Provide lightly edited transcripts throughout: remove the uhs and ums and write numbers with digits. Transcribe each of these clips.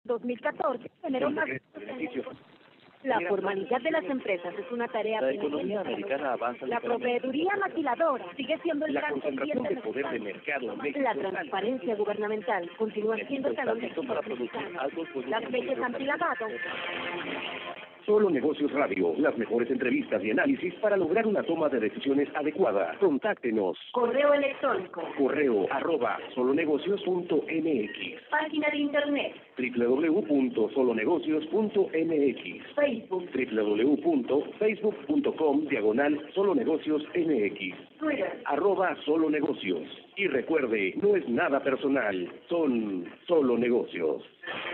2014 generó una... La formalidad de las empresas es una tarea... La economía americana avanza... La proveeduría maquiladora sigue siendo el gran concentración de poder de mercado en México. La transparencia gubernamental continúa siendo el talón de para producir algo... Las leyes antilavado... Solo Negocios Radio, las mejores entrevistas y análisis para lograr una toma de decisiones adecuada. Contáctenos. Correo electrónico. correo@solonegocios.mx. Página de internet. www.solonegocios.mx. Facebook. www.facebook.com/solonegociosmx. Twitter. @solonegocios. Y recuerde, no es nada personal, son solo negocios.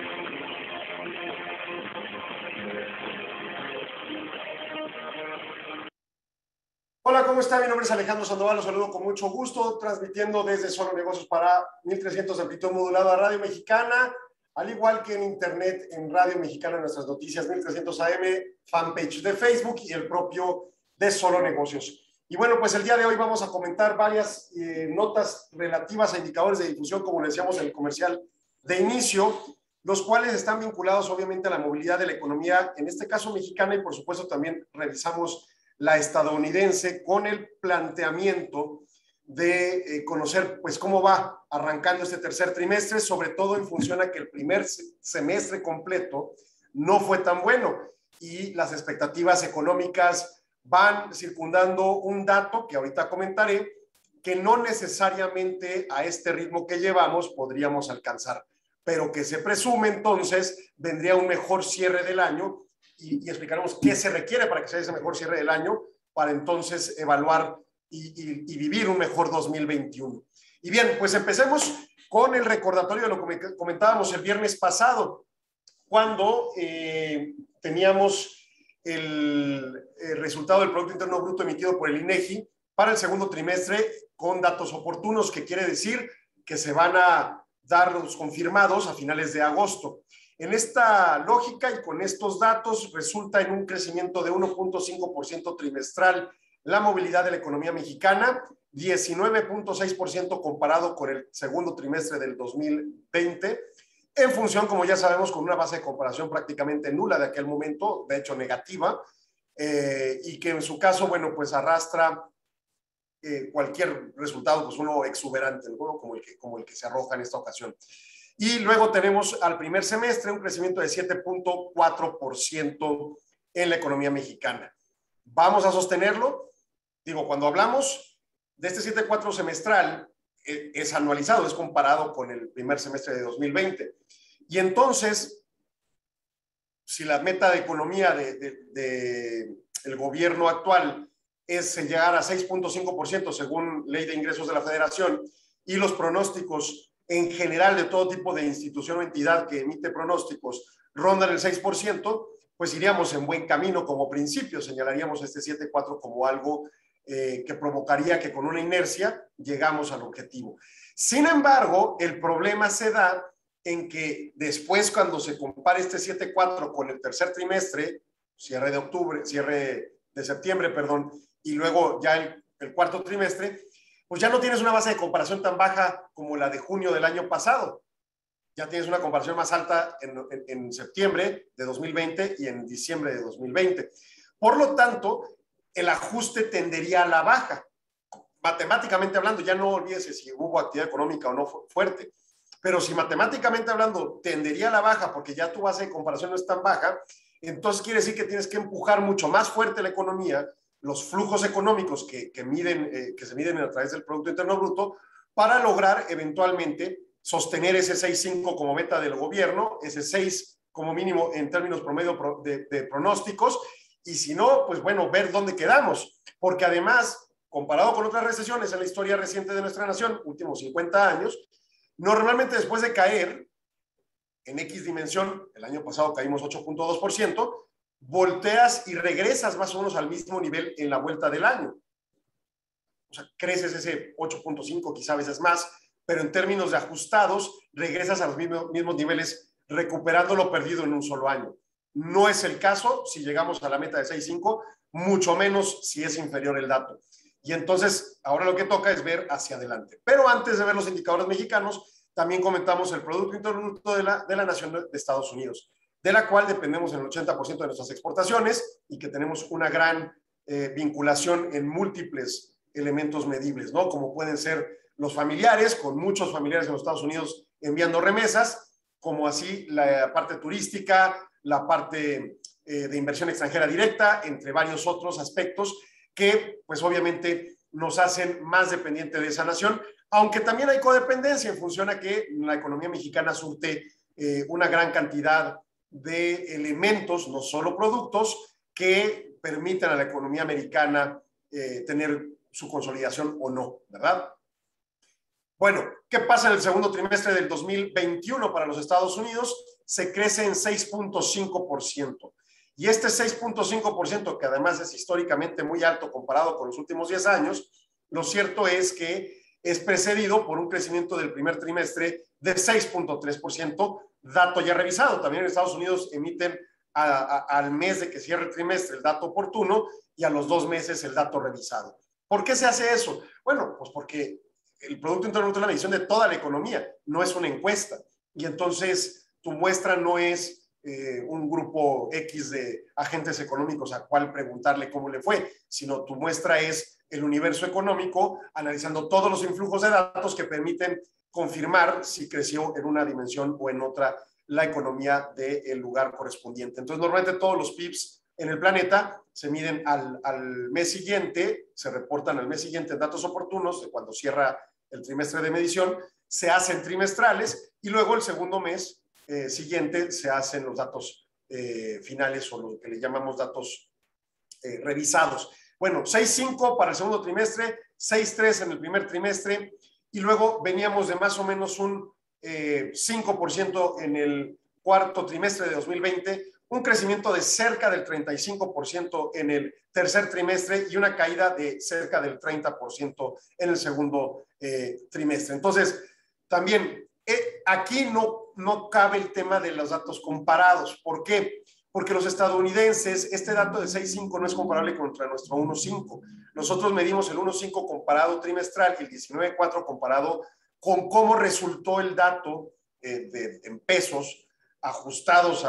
Hola, ¿cómo está? Mi nombre es Alejandro Sandoval, los saludo con mucho gusto, transmitiendo desde Solo Negocios para 1300 de amplitud modulada Radio Mexicana, al igual que en internet, en Radio Mexicana, nuestras noticias 1300 AM, fanpage de Facebook y el propio de Solo Negocios. Y bueno, pues el día de hoy vamos a comentar varias notas relativas a indicadores de difusión, como le decíamos en el comercial de inicio, los cuales están vinculados obviamente a la movilidad de la economía, en este caso mexicana, y por supuesto también revisamos la estadounidense con el planteamiento de conocer pues cómo va arrancando este tercer trimestre, sobre todo en función a que el primer semestre completo no fue tan bueno y las expectativas económicas van circundando un dato que ahorita comentaré, que no necesariamente a este ritmo que llevamos podríamos alcanzar, pero que se presume entonces vendría un mejor cierre del año y explicaremos qué se requiere para que sea ese mejor cierre del año, para entonces evaluar y vivir un mejor 2021. Y bien, pues empecemos con el recordatorio de lo que comentábamos el viernes pasado, cuando teníamos el resultado del Producto Interno Bruto emitido por el INEGI para el segundo trimestre con datos oportunos, que quiere decir que se van a dar los confirmados a finales de agosto. En esta lógica y con estos datos resulta en un crecimiento de 1.5% trimestral la movilidad de la economía mexicana, 19.6% comparado con el segundo trimestre del 2020, en función, como ya sabemos, con una base de comparación prácticamente nula de aquel momento, de hecho negativa, y que en su caso, bueno, pues arrastra cualquier resultado, pues uno exuberante, ¿no? como el que se arroja en esta ocasión. Y luego tenemos al primer semestre un crecimiento de 7.4% en la economía mexicana. ¿Vamos a sostenerlo? Digo, cuando hablamos de este 7.4 semestral, es anualizado, es comparado con el primer semestre de 2020. Y entonces, si la meta de economía del gobierno actual es llegar a 6.5% según Ley de Ingresos de la Federación, y los pronósticos en general de todo tipo de institución o entidad que emite pronósticos rondan el 6%, pues iríamos en buen camino como principio, señalaríamos este 7.4 como algo que provocaría que con una inercia llegamos al objetivo. Sin embargo, el problema se da en que después, cuando se compare este 7.4 con el tercer trimestre, cierre de septiembre, perdón, y luego ya el cuarto trimestre, pues ya no tienes una base de comparación tan baja como la de junio del año pasado. Ya tienes una comparación más alta en septiembre de 2020 y en diciembre de 2020. Por lo tanto, el ajuste tendería a la baja. Matemáticamente hablando, ya no olvídese si hubo actividad económica o no fuerte, pero si matemáticamente hablando tendería a la baja porque ya tu base de comparación no es tan baja, entonces quiere decir que tienes que empujar mucho más fuerte la economía, los flujos económicos que se miden a través del Producto Interno Bruto, para lograr eventualmente sostener ese 6.5 como meta del gobierno, ese 6 como mínimo en términos promedio de pronósticos, y si no, pues bueno, ver dónde quedamos, porque además, comparado con otras recesiones en la historia reciente de nuestra nación, últimos 50 años, normalmente después de caer en X dimensión, el año pasado caímos 8.2%, volteas y regresas más o menos al mismo nivel en la vuelta del año. O sea, creces ese 8.5, quizá a veces más, pero en términos de ajustados, regresas a los mismos niveles, recuperando lo perdido en un solo año. No es el caso si llegamos a la meta de 6.5, mucho menos si es inferior el dato. Y entonces, ahora lo que toca es ver hacia adelante. Pero antes de ver los indicadores mexicanos, también comentamos el Producto Interno Bruto de la Nación de Estados Unidos, de la cual dependemos en el 80% de nuestras exportaciones y que tenemos una gran vinculación en múltiples elementos medibles, ¿no? Como pueden ser los familiares, con muchos familiares en los Estados Unidos enviando remesas, como así la parte turística, la parte de inversión extranjera directa, entre varios otros aspectos que, pues obviamente, nos hacen más dependientes de esa nación, aunque también hay codependencia en función a que la economía mexicana surte una gran cantidad de elementos, no solo productos, que permitan a la economía americana tener su consolidación o no, ¿verdad? Bueno, ¿qué pasa en el segundo trimestre del 2021 para los Estados Unidos? Se crece en 6.5%. Y este 6.5%, que además es históricamente muy alto comparado con los últimos 10 años, lo cierto es que es precedido por un crecimiento del primer trimestre de 6.3%, dato ya revisado. También en Estados Unidos emiten al mes de que cierre el trimestre el dato oportuno y a los 2 meses el dato revisado. ¿Por qué se hace eso? Bueno, pues porque el Producto Interno Bruto es la medición de toda la economía, no es una encuesta. Y entonces tu muestra no es un grupo X de agentes económicos a cual preguntarle cómo le fue, sino tu muestra es el universo económico analizando todos los influjos de datos que permiten confirmar si creció en una dimensión o en otra la economía del lugar correspondiente. Entonces, normalmente todos los PIBs en el planeta se miden al mes siguiente, se reportan al mes siguiente en datos oportunos de cuando cierra el trimestre de medición, se hacen trimestrales y luego el segundo mes siguiente se hacen los datos finales o lo que le llamamos datos revisados. Bueno, 6.5 para el segundo trimestre, 6.3 en el primer trimestre y luego veníamos de más o menos un 5% en el cuarto trimestre de 2020, un crecimiento de cerca del 35% en el tercer trimestre y una caída de cerca del 30% en el segundo trimestre. Entonces, también aquí no cabe el tema de los datos comparados. ¿Por qué? Porque los estadounidenses, este dato de 6.5 no es comparable contra nuestro 1.5. Nosotros medimos el 1.5 comparado trimestral y el 19.4 comparado con cómo resultó el dato en pesos ajustados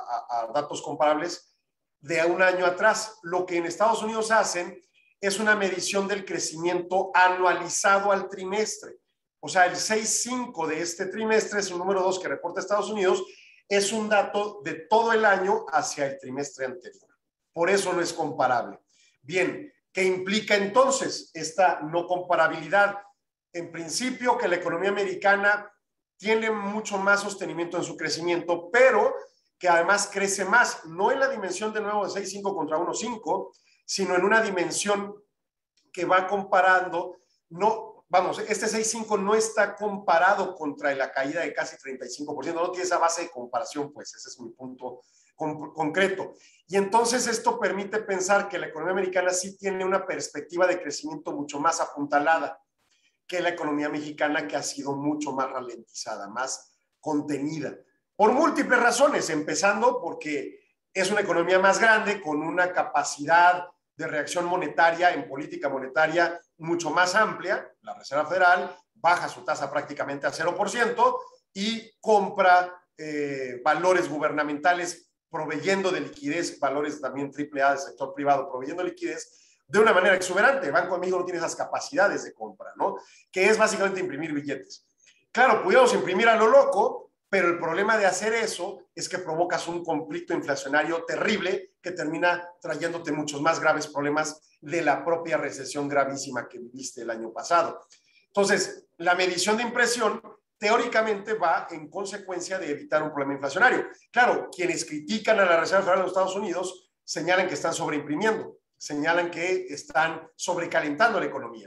a datos comparables de un año atrás. Lo que en Estados Unidos hacen es una medición del crecimiento anualizado al trimestre. O sea, el 6.5 de este trimestre es el número 2 que reporta Estados Unidos, es un dato de todo el año hacia el trimestre anterior. Por eso no es comparable. Bien, ¿qué implica entonces esta no comparabilidad? En principio, que la economía americana tiene mucho más sostenimiento en su crecimiento, pero que además crece más, no en la dimensión de nuevo de 6.5 contra 1.5, sino en una dimensión que va comparando, no, vamos, este 6.5 no está comparado contra la caída de casi 35%, no tiene esa base de comparación, pues ese es mi punto concreto. Y entonces esto permite pensar que la economía americana sí tiene una perspectiva de crecimiento mucho más apuntalada que la economía mexicana, que ha sido mucho más ralentizada, más contenida, por múltiples razones, empezando porque es una economía más grande, con una capacidad de reacción monetaria en política monetaria mucho más amplia. La Reserva Federal baja su tasa prácticamente a 0% y compra valores gubernamentales proveyendo de liquidez, valores también AAA del sector privado proveyendo liquidez de una manera exuberante. El Banco de México no tiene esas capacidades de compra, ¿no? Que es básicamente imprimir billetes. Claro, pudiéramos imprimir a lo loco, pero el problema de hacer eso es que provocas un conflicto inflacionario terrible que termina trayéndote muchos más graves problemas de la propia recesión gravísima que viviste el año pasado. Entonces, la medición de impresión teóricamente va en consecuencia de evitar un problema inflacionario. Claro, quienes critican a la Reserva Federal de los Estados Unidos señalan que están sobreimprimiendo, señalan que están sobrecalentando la economía.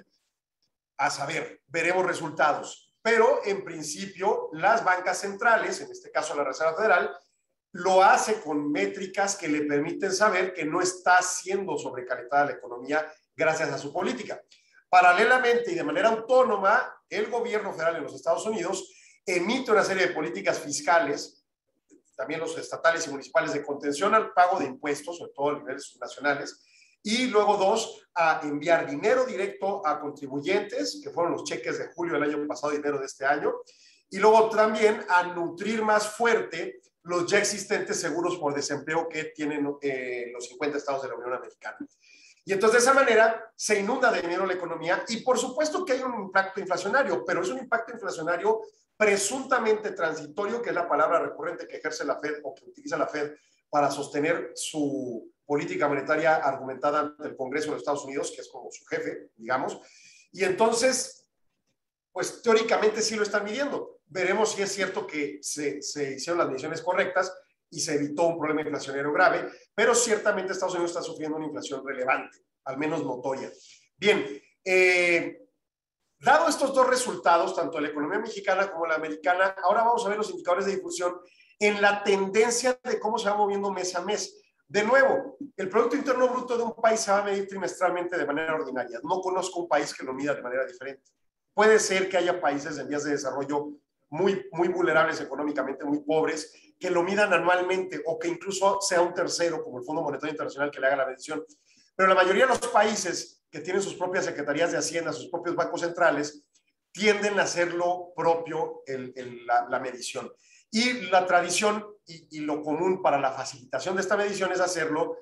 A saber, veremos resultados. Pero en principio las bancas centrales, en este caso la Reserva Federal, lo hace con métricas que le permiten saber que no está siendo sobrecalentada la economía gracias a su política. Paralelamente y de manera autónoma, el gobierno federal en los Estados Unidos emite una serie de políticas fiscales, también los estatales y municipales, de contención al pago de impuestos, sobre todo a niveles nacionales, y luego dos, a enviar dinero directo a contribuyentes, que fueron los cheques de julio del año pasado y enero de este año, y luego también a nutrir más fuerte los ya existentes seguros por desempleo que tienen los 50 estados de la Unión Americana. Y entonces de esa manera se inunda de dinero la economía y por supuesto que hay un impacto inflacionario, pero es un impacto inflacionario presuntamente transitorio, que es la palabra recurrente que ejerce la Fed o que utiliza la Fed para sostener su política monetaria argumentada ante el Congreso de los Estados Unidos, que es como su jefe, digamos. Y entonces, pues teóricamente sí lo están midiendo. Veremos si es cierto que se hicieron las mediciones correctas y se evitó un problema inflacionario grave, pero ciertamente Estados Unidos está sufriendo una inflación relevante, al menos notoria. Bien, dado estos dos resultados, tanto de la economía mexicana como la americana, ahora vamos a ver los indicadores de difusión en la tendencia de cómo se va moviendo mes a mes. De nuevo, el Producto Interno Bruto de un país se va a medir trimestralmente de manera ordinaria. No conozco un país que lo mida de manera diferente. Puede ser que haya países en vías de desarrollo muy vulnerables económicamente, muy pobres, que lo midan anualmente o que incluso sea un tercero, como el Fondo Monetario Internacional, que le haga la medición. Pero la mayoría de los países que tienen sus propias secretarías de Hacienda, sus propios bancos centrales, tienden a hacerlo propio la medición. Y la tradición y lo común para la facilitación de esta medición es hacerlo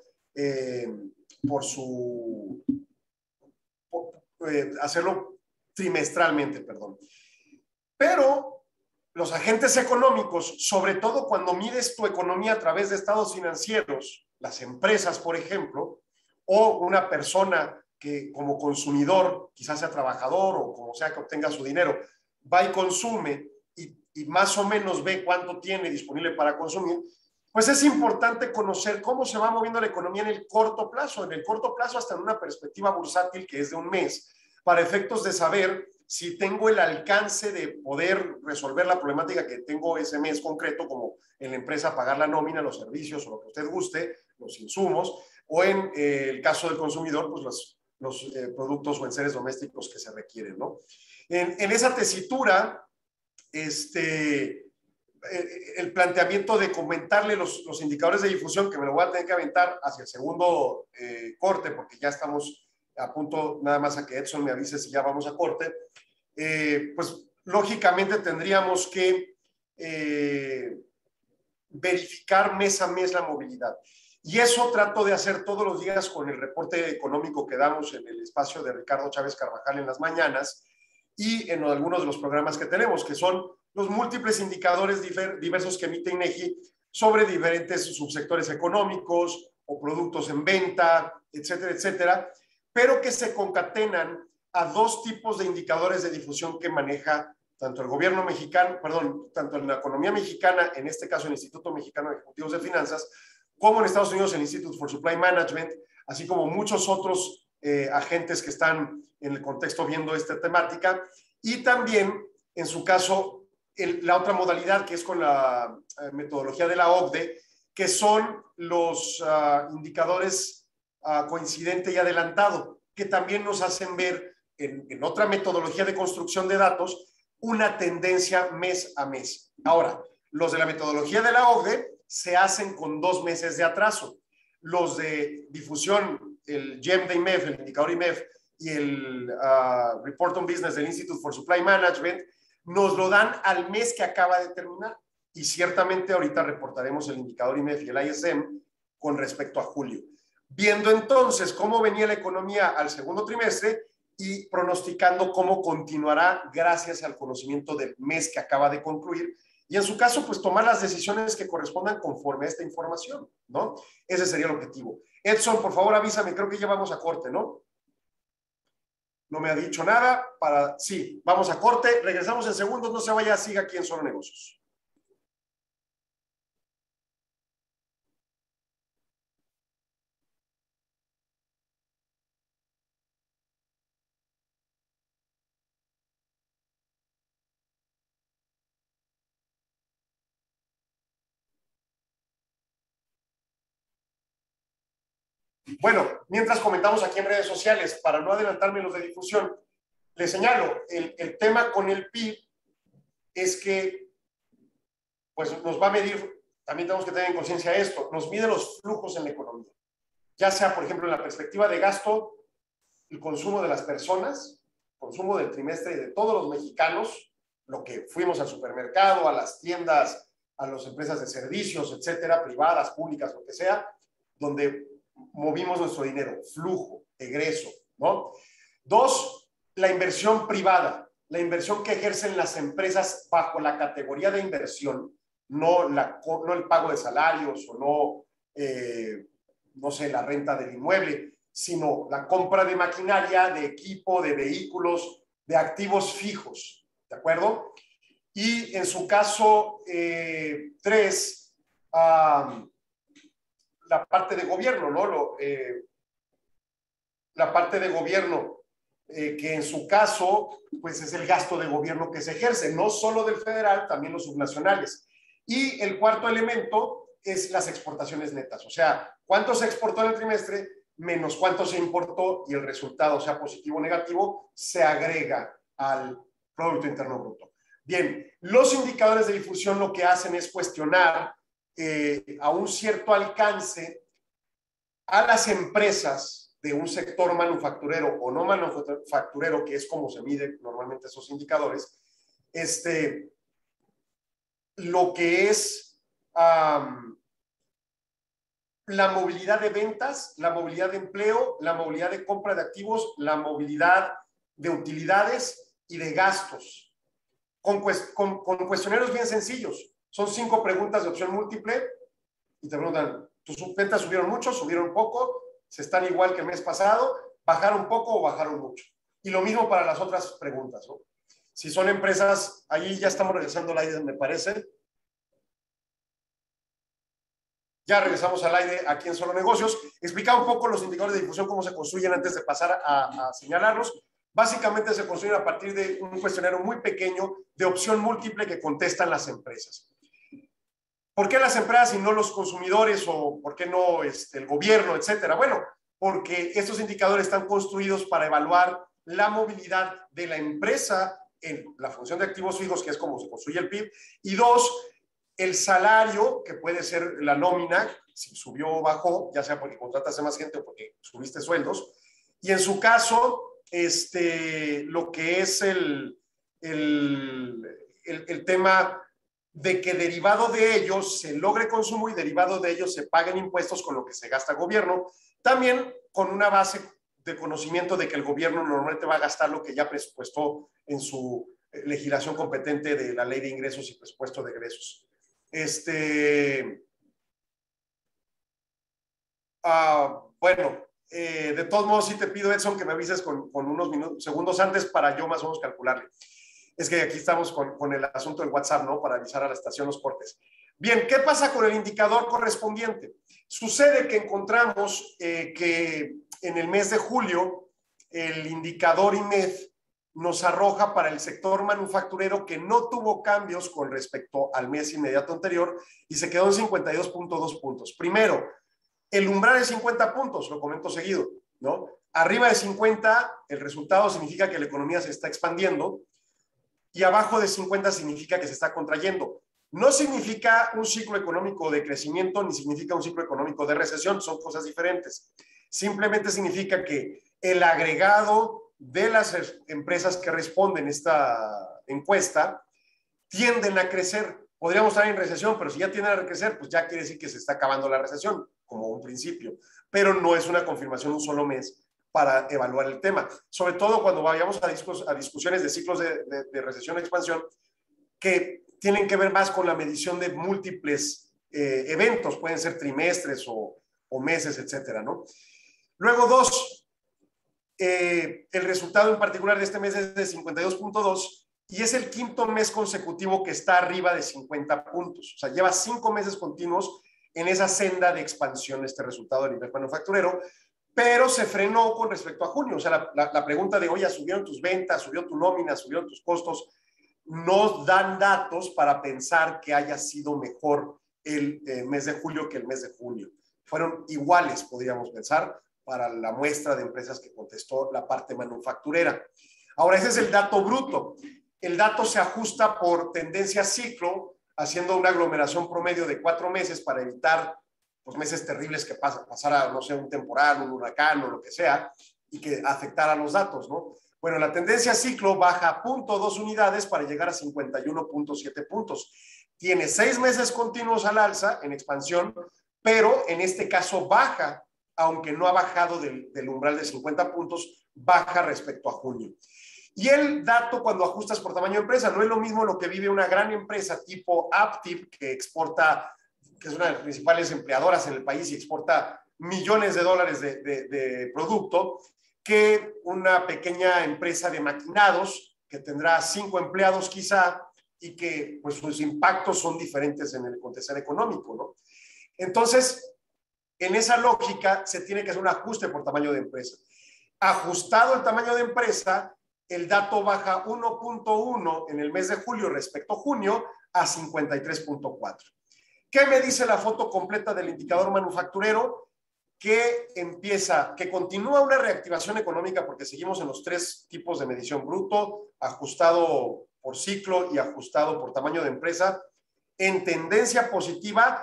hacerlo trimestralmente, perdón. Pero los agentes económicos, sobre todo cuando mides tu economía a través de estados financieros, las empresas, por ejemplo, o una persona que como consumidor, quizás sea trabajador o como sea que obtenga su dinero, va y consume y más o menos ve cuánto tiene disponible para consumir, pues es importante conocer cómo se va moviendo la economía en el corto plazo hasta en una perspectiva bursátil que es de un mes, para efectos de saber si tengo el alcance de poder resolver la problemática que tengo ese mes concreto, como en la empresa pagar la nómina, los servicios o lo que usted guste, los insumos, o en el caso del consumidor, pues los productos o enseres domésticos que se requieren, ¿no? En esa tesitura, el planteamiento de comentarle los indicadores de difusión, que me lo voy a tener que aventar hacia el segundo corte, porque ya estamos a punto nada más a que Edson me avise si ya vamos a corte, pues lógicamente tendríamos que verificar mes a mes la movilidad. Y eso trato de hacer todos los días con el reporte económico que damos en el espacio de Ricardo Chávez Carvajal en las mañanas y en algunos de los programas que tenemos, que son los múltiples indicadores diversos que emite INEGI sobre diferentes subsectores económicos o productos en venta, etcétera, etcétera, pero que se concatenan a dos tipos de indicadores de difusión que maneja tanto el gobierno mexicano, tanto en la economía mexicana, en este caso el Instituto Mexicano de Ejecutivos de Finanzas, como en Estados Unidos el Institute for Supply Management, así como muchos otros agentes que están en el contexto viendo esta temática, y también, en su caso, la otra modalidad que es con la metodología de la OCDE, que son los indicadores coincidente y adelantado, que también nos hacen ver en otra metodología de construcción de datos una tendencia mes a mes. Ahora, los de la metodología de la OCDE se hacen con 2 meses de atraso. Los de difusión, el GEM de IMEF, el indicador IMEF y el Report on Business del Institute for Supply Management, nos lo dan al mes que acaba de terminar. Y ciertamente ahorita reportaremos el indicador IMEF y el ISM con respecto a julio. Viendo entonces cómo venía la economía al segundo trimestre y pronosticando cómo continuará gracias al conocimiento del mes que acaba de concluir. Y en su caso, pues tomar las decisiones que correspondan conforme a esta información, ¿no? Ese sería el objetivo. Edson, por favor, avísame, creo que ya vamos a corte, ¿no? No me ha dicho nada. Sí, vamos a corte, regresamos en segundos, no se vaya, siga aquí en Solo Negocios. Bueno, mientras comentamos aquí en redes sociales, para no adelantarme los de difusión, les señalo, el tema con el PIB es que pues nos va a medir, también tenemos que tener en conciencia esto, nos mide los flujos en la economía, ya sea, por ejemplo, en la perspectiva de gasto, el consumo de las personas, consumo del trimestre de todos los mexicanos, lo que fuimos al supermercado, a las tiendas, a las empresas de servicios, etcétera, privadas, públicas, lo que sea, donde movimos nuestro dinero, flujo, egreso, ¿no? 2, la inversión privada, la inversión que ejercen las empresas bajo la categoría de inversión, no el pago de salarios o no sé, la renta del inmueble, sino la compra de maquinaria, de equipo, de vehículos, de activos fijos, ¿de acuerdo? Y en su caso, 3, la parte de gobierno, ¿no? La parte de gobierno, que en su caso, pues es el gasto de gobierno que se ejerce, no solo del federal, también los subnacionales. Y el cuarto elemento es las exportaciones netas, o sea, cuánto se exportó en el trimestre menos cuánto se importó y el resultado, sea positivo o negativo, se agrega al Producto Interno Bruto. Bien, los indicadores de difusión lo que hacen es cuestionar a un cierto alcance a las empresas de un sector manufacturero o no manufacturero, que es como se miden normalmente esos indicadores, lo que es la movilidad de ventas, la movilidad de empleo, la movilidad de compra de activos, la movilidad de utilidades y de gastos. Con cuestionarios bien sencillos. Son 5 preguntas de opción múltiple y te preguntan, ¿tus ventas subieron mucho, subieron poco, se están igual que el mes pasado, bajaron poco o bajaron mucho? Y lo mismo para las otras preguntas, ¿no? Si son empresas, ahí ya estamos regresando al aire, me parece. Ya regresamos al aire aquí en Solo Negocios. Explicaba un poco los indicadores de difusión, cómo se construyen antes de pasar a señalarlos. Básicamente se construyen a partir de un cuestionario muy pequeño de opción múltiple que contestan las empresas. ¿Por qué las empresas y no los consumidores o por qué no el gobierno, etcétera? Bueno, porque estos indicadores están construidos para evaluar la movilidad de la empresa en la función de activos fijos, que es como se construye el PIB, y 2, el salario, que puede ser la nómina, si subió o bajó, ya sea porque contrataste más gente o porque subiste sueldos, y en su caso, lo que es el tema de que derivado de ellos se logre consumo y derivado de ellos se paguen impuestos con lo que se gasta el gobierno, también con una base de conocimiento de que el gobierno normalmente va a gastar lo que ya presupuestó en su legislación competente de la Ley de Ingresos y Presupuesto de Egresos. Bueno, de todos modos sí te pido, Edson, que me avises con unos segundos antes para yo más o menos calcularle. Es que aquí estamos con el asunto del WhatsApp, ¿no? Para avisar a la estación los cortes. Bien, ¿qué pasa con el indicador correspondiente? Sucede que encontramos que en el mes de julio el indicador IMED nos arroja para el sector manufacturero que no tuvo cambios con respecto al mes inmediato anterior y se quedó en 52.2 puntos. Primero, el umbral de 50 puntos, lo comento seguido, ¿no? Arriba de 50, el resultado significa que la economía se está expandiendo y abajo de 50 significa que se está contrayendo. No significa un ciclo económico de crecimiento ni significa un ciclo económico de recesión, son cosas diferentes. Simplemente significa que el agregado de las empresas que responden esta encuesta tienden a crecer. Podríamos estar en recesión, pero si ya tienden a crecer, pues ya quiere decir que se está acabando la recesión, como un principio. Pero no es una confirmación un solo mes para evaluar el tema. Sobre todo cuando vayamos a discusiones de ciclos de recesión y expansión, que tienen que ver más con la medición de múltiples eventos, pueden ser trimestres o meses, etcétera, ¿no? Luego, 2, el resultado en particular de este mes es de 52.2 y es el 5º mes consecutivo que está arriba de 50 puntos. O sea, lleva 5 meses continuos en esa senda de expansión este resultado a nivel manufacturero, pero se frenó con respecto a junio. O sea, la pregunta de, oye, ¿subieron tus ventas, subió tu nómina, subieron tus costos? No dan datos para pensar que haya sido mejor el mes de julio que el mes de junio. Fueron iguales, podríamos pensar, para la muestra de empresas que contestó la parte manufacturera. Ahora, ese es el dato bruto. El dato se ajusta por tendencia ciclo, haciendo una aglomeración promedio de 4 meses para evitar los meses terribles que pasara, no sé, un temporal, un huracán o lo que sea, y que afectara los datos, ¿no? Bueno, la tendencia ciclo baja 0.2 unidades para llegar a 51.7 puntos. Tiene 6 meses continuos al alza en expansión, pero en este caso baja, aunque no ha bajado del umbral de 50 puntos, baja respecto a junio. Y el dato cuando ajustas por tamaño de empresa, no es lo mismo lo que vive una gran empresa tipo Aptiv, que exporta, que es una de las principales empleadoras en el país y exporta millones de dólares de producto, que una pequeña empresa de maquinados que tendrá 5 empleados quizá y que pues sus impactos son diferentes en el contexto económico, ¿no? Entonces, en esa lógica se tiene que hacer un ajuste por tamaño de empresa. Ajustado el tamaño de empresa, el dato baja 1.1 en el mes de julio respecto a junio a 53.4. ¿Qué me dice la foto completa del indicador manufacturero? Que continúa una reactivación económica porque seguimos en los 3 tipos de medición: bruto, ajustado por ciclo y ajustado por tamaño de empresa, en tendencia positiva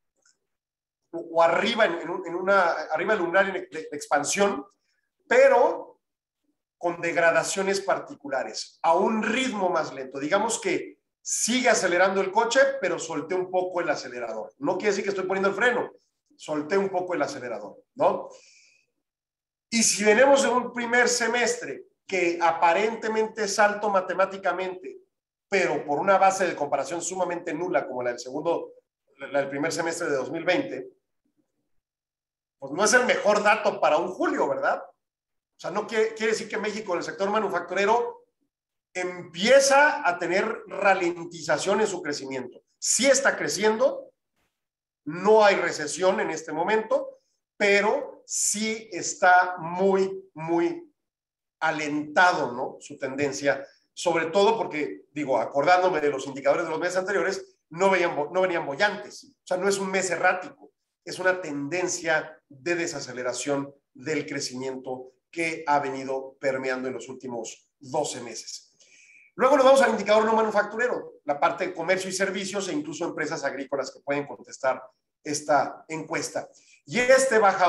o arriba, arriba del umbral de expansión, pero con degradaciones particulares, a un ritmo más lento. Digamos que sigue acelerando el coche, pero solté un poco el acelerador. No quiere decir que estoy poniendo el freno, solté un poco el acelerador, ¿no? Y si venimos en un primer semestre que aparentemente es alto matemáticamente, pero por una base de comparación sumamente nula como la del primer semestre de 2020, pues no es el mejor dato para un julio, ¿verdad? O sea, no quiere decir que México en el sector manufacturero empieza a tener ralentización en su crecimiento. Sí está creciendo, no hay recesión en este momento, pero sí está muy, muy alentado, ¿no? Su tendencia, sobre todo porque, digo, acordándome de los indicadores de los meses anteriores, no venían bollantes. O sea, no es un mes errático, es una tendencia de desaceleración del crecimiento que ha venido permeando en los últimos 12 meses. Luego nos vamos al indicador no manufacturero, la parte de comercio y servicios e incluso empresas agrícolas que pueden contestar esta encuesta. Y baja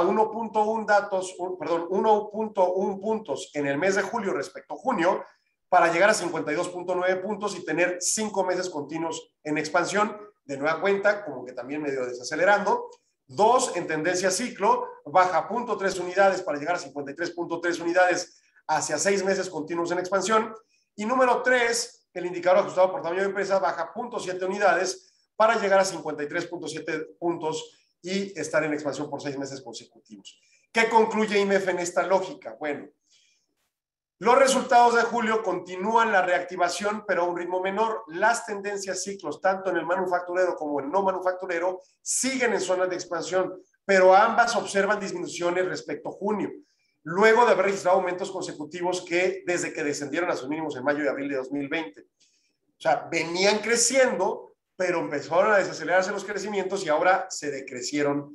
1.1 puntos en el mes de julio respecto a junio para llegar a 52.9 puntos y tener 5 meses continuos en expansión. De nueva cuenta, como que también medio desacelerando. 2, en tendencia ciclo, baja 0.3 unidades para llegar a 53.3 unidades hacia 6 meses continuos en expansión. Y número 3, el indicador ajustado por tamaño de empresa baja 0.7 unidades para llegar a 53.7 puntos y estar en expansión por 6 meses consecutivos. ¿Qué concluye IMEF en esta lógica? Bueno, los resultados de julio continúan la reactivación, pero a un ritmo menor. Las tendencias ciclos, tanto en el manufacturero como en el no manufacturero, siguen en zonas de expansión, pero ambas observan disminuciones respecto a junio, luego de haber registrado aumentos consecutivos desde que descendieron a sus mínimos en mayo y abril de 2020. O sea, venían creciendo, pero empezaron a desacelerarse los crecimientos y ahora se decrecieron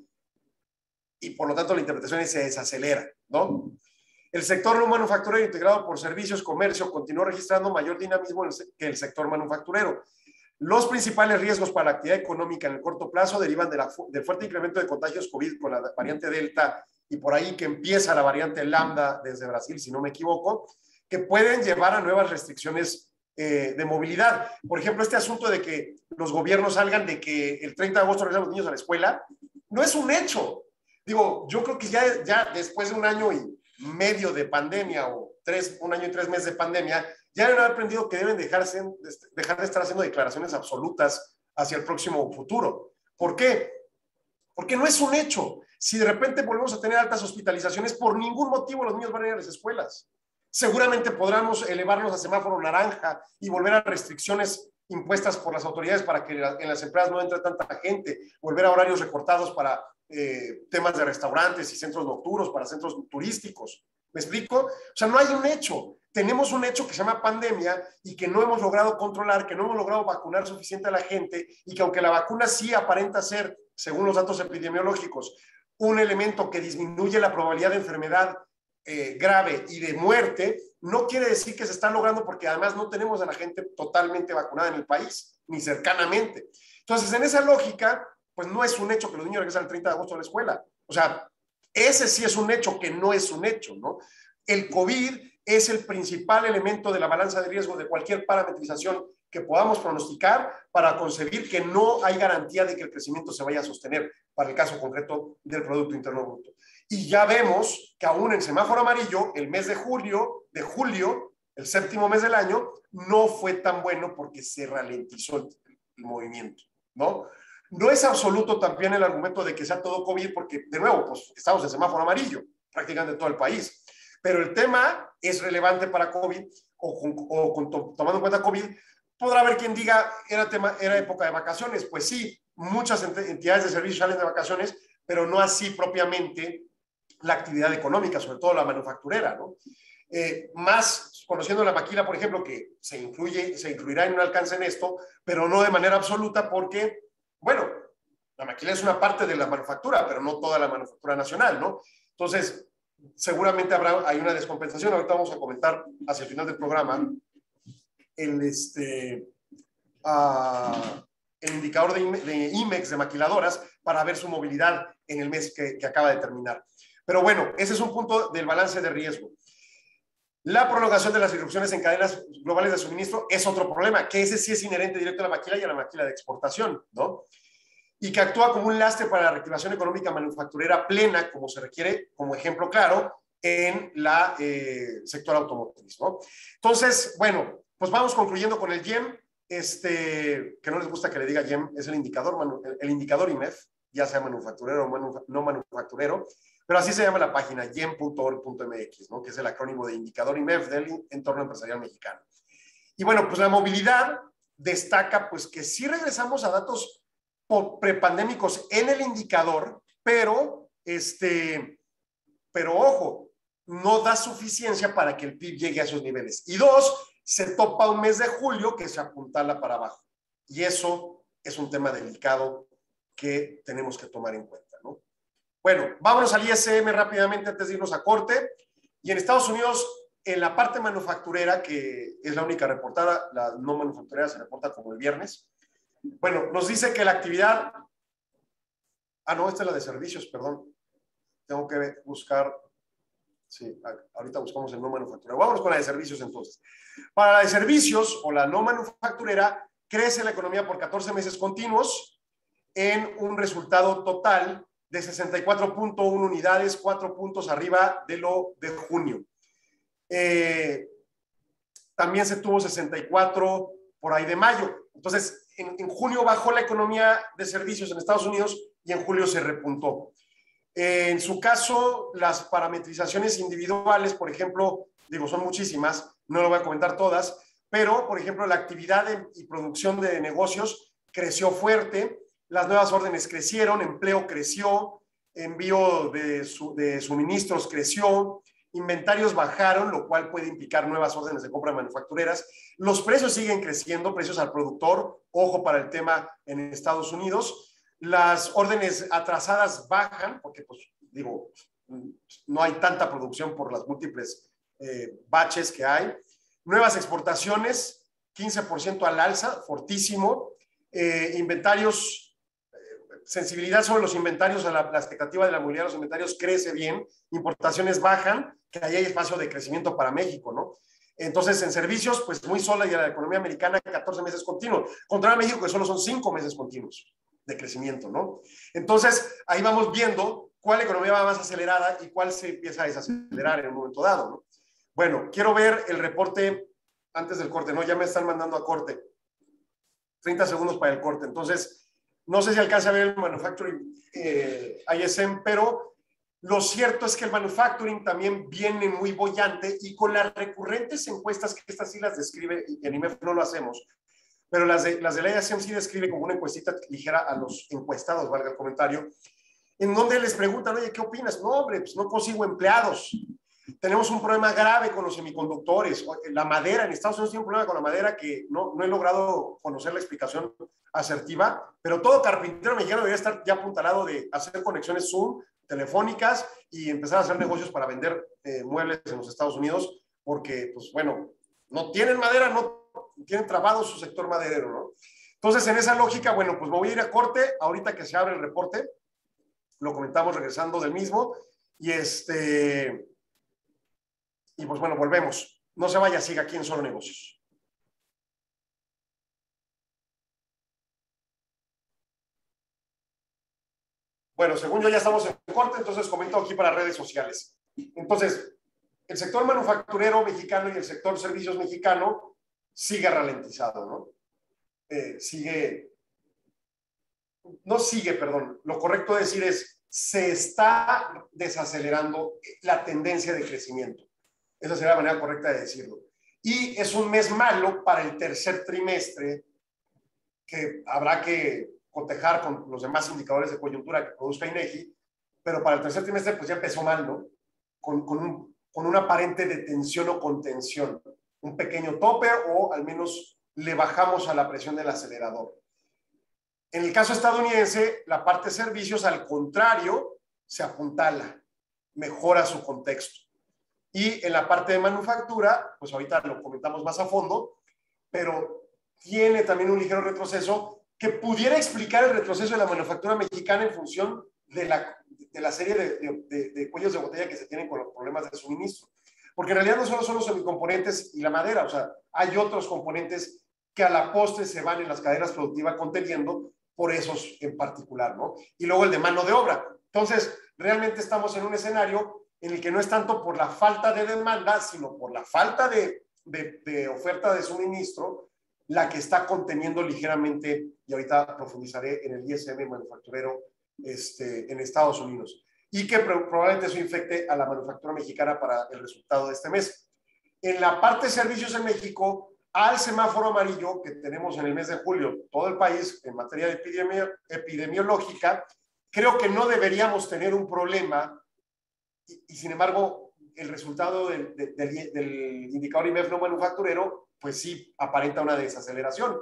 y por lo tanto la interpretación es se desacelera, ¿no? El sector no manufacturero integrado por servicios, comercio, continuó registrando mayor dinamismo que el sector manufacturero. Los principales riesgos para la actividad económica en el corto plazo derivan del fuerte incremento de contagios COVID con la variante Delta y por ahí que empieza la variante Lambda desde Brasil, si no me equivoco, que pueden llevar a nuevas restricciones de movilidad. Por ejemplo, este asunto de que los gobiernos salgan de que el 30 de agosto regresan los niños a la escuela, no es un hecho. Digo, yo creo que ya después de un año y medio de pandemia o 1 año y 3 meses de pandemia, ya deben haber aprendido que deben dejar de estar haciendo declaraciones absolutas hacia el próximo futuro. ¿Por qué? Porque no es un hecho. Si de repente volvemos a tener altas hospitalizaciones, por ningún motivo los niños van a ir a las escuelas. Seguramente podremos elevarnos a semáforo naranja y volver a restricciones impuestas por las autoridades para que en las empresas no entre tanta gente, volver a horarios recortados para temas de restaurantes y centros nocturnos, para centros turísticos. ¿Me explico? O sea, no hay un hecho. Tenemos un hecho que se llama pandemia y que no hemos logrado controlar, que no hemos logrado vacunar suficiente a la gente y que aunque la vacuna sí aparenta ser, según los datos epidemiológicos, un elemento que disminuye la probabilidad de enfermedad grave y de muerte, no quiere decir que se está logrando porque además no tenemos a la gente totalmente vacunada en el país, ni cercanamente. Entonces, en esa lógica, pues no es un hecho que los niños regresen el 30 de agosto a la escuela. O sea, ese sí es un hecho que no es un hecho, ¿no? El COVID es el principal elemento de la balanza de riesgo de cualquier parametrización que podamos pronosticar para concebir que no hay garantía de que el crecimiento se vaya a sostener para el caso concreto del Producto Interno Bruto. Y ya vemos que aún en semáforo amarillo, el mes de julio, el séptimo mes del año, no fue tan bueno porque se ralentizó el movimiento, ¿no? No es absoluto también el argumento de que sea todo COVID, porque, de nuevo, pues estamos en semáforo amarillo, prácticamente en todo el país. Pero el tema es relevante para COVID, tomando en cuenta COVID. Podrá haber quien diga, era época de vacaciones. Pues sí, muchas entidades de servicios salen de vacaciones, pero no así propiamente la actividad económica, sobre todo la manufacturera, ¿no? Más conociendo la maquila, por ejemplo, que se incluirá en un alcance en esto, pero no de manera absoluta porque, bueno, la maquila es una parte de la manufactura, pero no toda la manufactura nacional, ¿no? Entonces, seguramente hay una descompensación. Ahorita vamos a comentar hacia el final del programa el indicador de IMEX de maquiladoras para ver su movilidad en el mes que acaba de terminar. Pero bueno, ese es un punto del balance de riesgo. La prolongación de las disrupciones en cadenas globales de suministro es otro problema, que ese sí es inherente directo a la maquila y a la maquila de exportación, ¿no? Y que actúa como un lastre para la reactivación económica manufacturera plena, como se requiere, como ejemplo claro, en la sector automotriz, ¿no? Entonces, bueno, pues vamos concluyendo con el YEM, que no les gusta que le diga YEM, es el indicador IMEF, ya sea manufacturero o no manufacturero, pero así se llama la página, yem.org.mx, ¿no? Que es el acrónimo de indicador IMEF del entorno empresarial mexicano. Y bueno, pues la movilidad destaca pues que sí regresamos a datos prepandémicos en el indicador, pero ojo, no da suficiencia para que el PIB llegue a esos niveles. Y dos, se topa un mes de julio que se apuntala para abajo. Y eso es un tema delicado que tenemos que tomar en cuenta, ¿no? Bueno, vámonos al ISM rápidamente antes de irnos a corte. Y en Estados Unidos, en la parte manufacturera, que es la única reportada, la no manufacturera se reporta como el viernes. Bueno, nos dice que la actividad... no, esta es la de servicios, perdón. Tengo que buscar... Sí, ahorita buscamos el no manufacturero. Vámonos con la de servicios entonces. Para la de servicios o la no manufacturera, crece la economía por 14 meses continuos en un resultado total de 64.1 unidades, 4 puntos arriba de lo de junio. También se tuvo 64 por ahí de mayo. Entonces, en junio bajó la economía de servicios en Estados Unidos y en julio se repuntó. En su caso, las parametrizaciones individuales, por ejemplo, digo, son muchísimas, no lo voy a comentar todas, pero, por ejemplo, la actividad y producción de negocios creció fuerte, las nuevas órdenes crecieron, empleo creció, envío de suministros creció, inventarios bajaron, lo cual puede implicar nuevas órdenes de compra manufactureras. Los precios siguen creciendo, precios al productor, ojo para el tema en Estados Unidos. Las órdenes atrasadas bajan, porque, pues, digo, no hay tanta producción por las múltiples baches que hay. Nuevas exportaciones, 15% al alza, fortísimo. Inventarios, sensibilidad sobre los inventarios, la expectativa de la movilidad de los inventarios crece bien. Importaciones bajan, que ahí hay espacio de crecimiento para México, ¿no? Entonces, en servicios, pues muy sola y a la economía americana, 14 meses continuos. Contra México, que solo son 5 meses continuos de crecimiento, ¿no? Entonces, ahí vamos viendo cuál economía va más acelerada y cuál se empieza a desacelerar en un momento dado, ¿no? Bueno, quiero ver el reporte antes del corte, ¿no? Ya me están mandando a corte. 30 segundos para el corte. Entonces, no sé si alcanza a ver el manufacturing ISM, pero lo cierto es que el manufacturing también viene muy boyante y con las recurrentes encuestas, que estas sí las describe, y en IMEF no lo hacemos, pero las de la ISM sí describe como una encuestita ligera a los encuestados, valga el comentario, en donde les preguntan, oye, ¿qué opinas? No, hombre, pues no consigo empleados. Tenemos un problema grave con los semiconductores. La madera, en Estados Unidos tiene un problema con la madera que no he logrado conocer la explicación asertiva, pero todo carpintero mexicano debería estar ya apuntalado de hacer conexiones Zoom, telefónicas y empezar a hacer negocios para vender muebles en los Estados Unidos, porque, pues bueno, no tienen madera, no tienen trabado su sector maderero, ¿no? Entonces, en esa lógica, bueno, pues me voy a ir a corte, ahorita que se abre el reporte, lo comentamos regresando del mismo, y Y pues bueno, volvemos. No se vaya, siga aquí en Solo Negocios. Bueno, según yo ya estamos en corte, entonces comento aquí para redes sociales. Entonces, el sector manufacturero mexicano y el sector servicios mexicano sigue ralentizado, ¿no? Lo correcto de decir es, se está desacelerando la tendencia de crecimiento. Esa sería la manera correcta de decirlo. Y es un mes malo para el tercer trimestre, que habrá que cotejar con los demás indicadores de coyuntura que produzca INEGI, pero para el tercer trimestre pues ya empezó mal, ¿no? Con una aparente detención o contención, un pequeño tope o al menos le bajamos a la presión del acelerador. En el caso estadounidense, la parte de servicios, al contrario, se apuntala, mejora su contexto. Y en la parte de manufactura, pues ahorita lo comentamos más a fondo, pero tiene también un ligero retroceso que pudiera explicar el retroceso de la manufactura mexicana en función de la serie de cuellos de botella que se tienen con los problemas de suministro. Porque en realidad no solo son los semicomponentes y la madera, o sea, hay otros componentes que a la postre se van en las cadenas productivas conteniendo por esos en particular, ¿no? Y luego el de mano de obra. Entonces, realmente estamos en un escenario en el que no es tanto por la falta de demanda, sino por la falta de oferta de suministro, la que está conteniendo ligeramente, y ahorita profundizaré en el ISM manufacturero en Estados Unidos, y que probablemente eso infecte a la manufactura mexicana para el resultado de este mes. En la parte de servicios en México, al semáforo amarillo que tenemos en el mes de julio, todo el país en materia de epidemiológica, creo que no deberíamos tener un problema y sin embargo, el resultado del indicador IMEF no manufacturero, pues sí aparenta una desaceleración.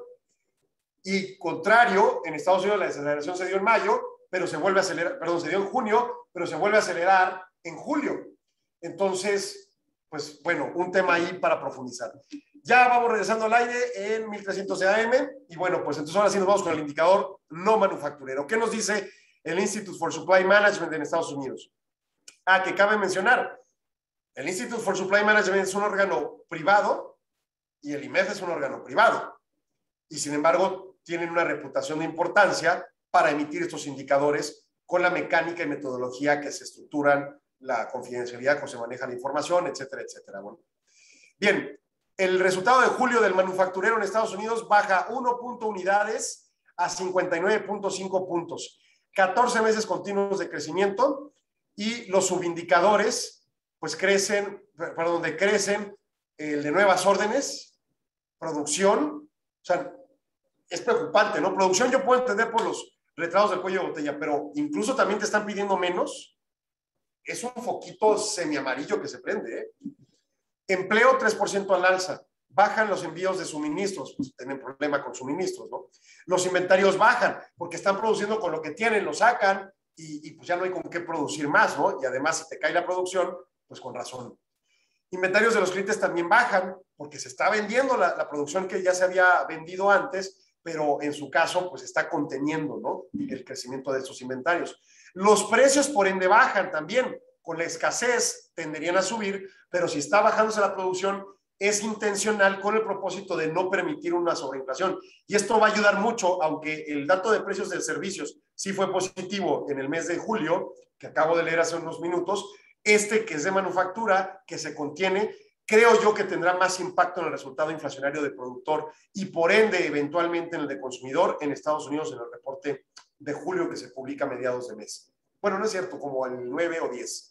Y contrario, en Estados Unidos la desaceleración se dio en mayo, pero se vuelve a acelerar, perdón, se dio en junio, pero se vuelve a acelerar en julio. Entonces, pues bueno, un tema ahí para profundizar. Ya vamos regresando al aire en 1300 AM y bueno, pues entonces ahora sí nos vamos con el indicador no manufacturero. ¿Qué nos dice el Institute for Supply Management en Estados Unidos? Que cabe mencionar, el Institute for Supply Management es un órgano privado y el IMEF es un órgano privado. Y sin embargo, tienen una reputación de importancia para emitir estos indicadores con la mecánica y metodología que se estructuran, la confidencialidad con que se maneja la información, etcétera, etcétera. Bueno. Bien, el resultado de julio del manufacturero en Estados Unidos baja 1 punto unidades a 59.5 puntos. 14 meses continuos de crecimiento y los subindicadores pues decrecen el de nuevas órdenes, producción, o sea, es preocupante, ¿no? Producción yo puedo entender por los retrasos del cuello de botella, pero incluso también te están pidiendo menos. Es un foquito semiamarillo que se prende, ¿eh? Empleo 3% al alza. Bajan los envíos de suministros, pues tienen problema con suministros, ¿no? Los inventarios bajan porque están produciendo con lo que tienen, lo sacan y pues ya no hay con qué producir más, ¿no? Y además si te cae la producción, pues con razón. Inventarios de los clientes también bajan porque se está vendiendo la producción que ya se había vendido antes, pero en su caso pues está conteniendo, ¿no? El crecimiento de estos inventarios. Los precios por ende bajan también. Con la escasez tenderían a subir, pero si está bajándose la producción es intencional con el propósito de no permitir una sobreinflación. Y esto va a ayudar mucho, aunque el dato de precios de servicios sí fue positivo en el mes de julio, que acabo de leer hace unos minutos, que es de manufactura, que se contiene, creo yo que tendrá más impacto en el resultado inflacionario del productor y por ende eventualmente en el de consumidor en Estados Unidos en el reporte de julio que se publica a mediados de mes. Bueno, no es cierto, como el 9 o 10.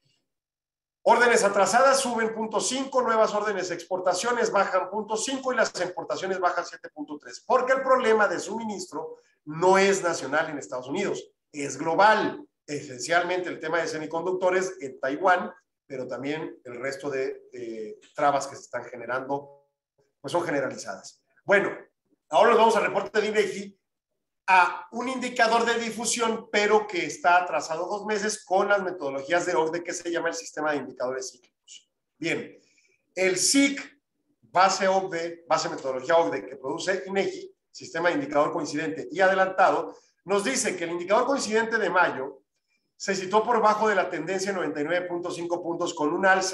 Órdenes atrasadas suben 0.5, nuevas órdenes de exportaciones bajan 0.5 y las importaciones bajan 7.3, porque el problema de suministro no es nacional en Estados Unidos, es global. Esencialmente el tema de semiconductores en Taiwán, pero también el resto de trabas que se están generando, pues son generalizadas. Bueno, ahora nos vamos al reporte de INEGI, a un indicador de difusión, pero que está atrasado 2 meses con las metodologías de OCDE, que se llama el sistema de indicadores cíclicos. Bien, el SIC, base metodología OCDE que produce INEGI, sistema de indicador coincidente y adelantado, nos dice que el indicador coincidente de mayo se situó por bajo de la tendencia en 99.5 puntos con un alza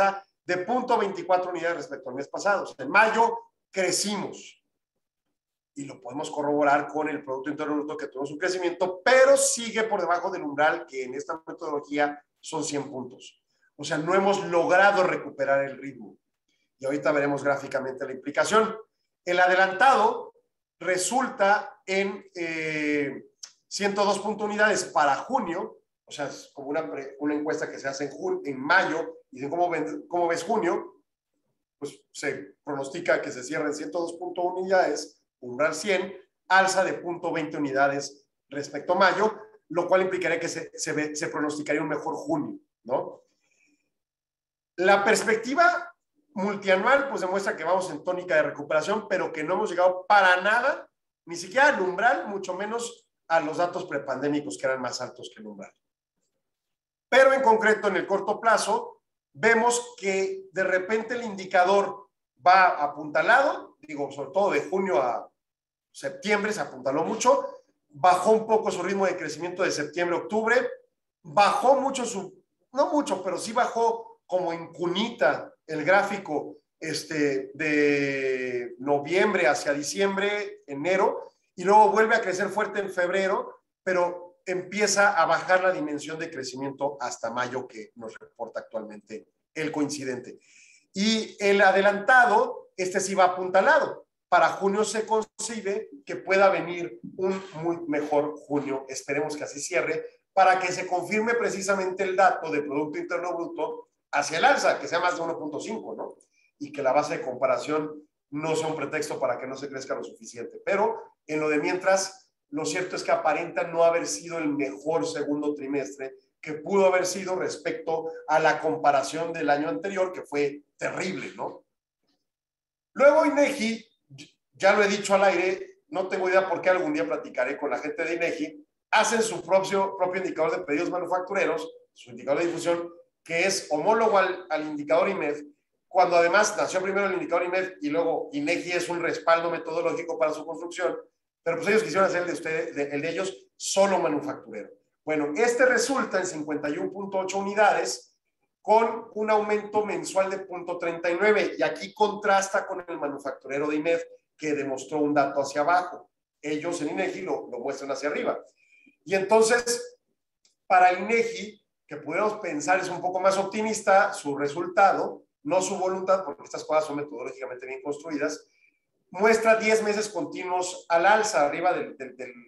de 0.24 unidades respecto al mes pasado. O sea, en mayo crecimos y lo podemos corroborar con el Producto Interno Bruto, que tuvo su crecimiento, pero sigue por debajo del umbral que en esta metodología son 100 puntos. O sea, no hemos logrado recuperar el ritmo. Y ahorita veremos gráficamente la implicación. El adelantado resulta en 102 unidades para junio, o sea, es como una encuesta que se hace en mayo, y dicen, ¿cómo ves junio? Pues se pronostica que se cierren 102.1 unidades, umbral 100, alza de 0.20 unidades respecto a mayo, lo cual implicaría que se pronosticaría un mejor junio, ¿no? La perspectiva multianual pues demuestra que vamos en tónica de recuperación, pero que no hemos llegado para nada, ni siquiera al umbral, mucho menos a los datos prepandémicos que eran más altos que el umbral. Pero en concreto, en el corto plazo, vemos que de repente el indicador va apuntalado, digo, sobre todo de junio a septiembre se apuntaló mucho, bajó un poco su ritmo de crecimiento de septiembre a octubre, bajó mucho no mucho, pero sí bajó como en cunita el gráfico de noviembre hacia diciembre, enero, y luego vuelve a crecer fuerte en febrero, pero empieza a bajar la dimensión de crecimiento hasta mayo que nos reporta actualmente el coincidente. Y el adelantado, sí va apuntalado. Para junio se concibe que pueda venir un muy mejor junio, esperemos que así cierre, para que se confirme precisamente el dato de Producto Interno Bruto hacia el alza, que sea más de 1.5, ¿no? Y que la base de comparación no sea un pretexto para que no se crezca lo suficiente. Pero en lo de mientras, lo cierto es que aparenta no haber sido el mejor segundo trimestre que pudo haber sido respecto a la comparación del año anterior, que fue terrible, ¿no? Luego INEGI, ya lo he dicho al aire, no tengo idea por qué algún día platicaré con la gente de INEGI, hacen su propio indicador de pedidos manufactureros, su indicador de difusión, que es homólogo al indicador IMED, cuando además nació primero el indicador IMED y luego INEGI es un respaldo metodológico para su construcción, pero pues ellos quisieron hacer el de ellos solo manufacturero. Bueno, resulta en 51.8 unidades con un aumento mensual de 0.39 y aquí contrasta con el manufacturero de IMED que demostró un dato hacia abajo. Ellos en INEGI lo muestran hacia arriba. Y entonces, para INEGI, que pudiéramos pensar es un poco más optimista, su resultado, no su voluntad, porque estas cosas son metodológicamente bien construidas, muestra 10 meses continuos al alza, arriba del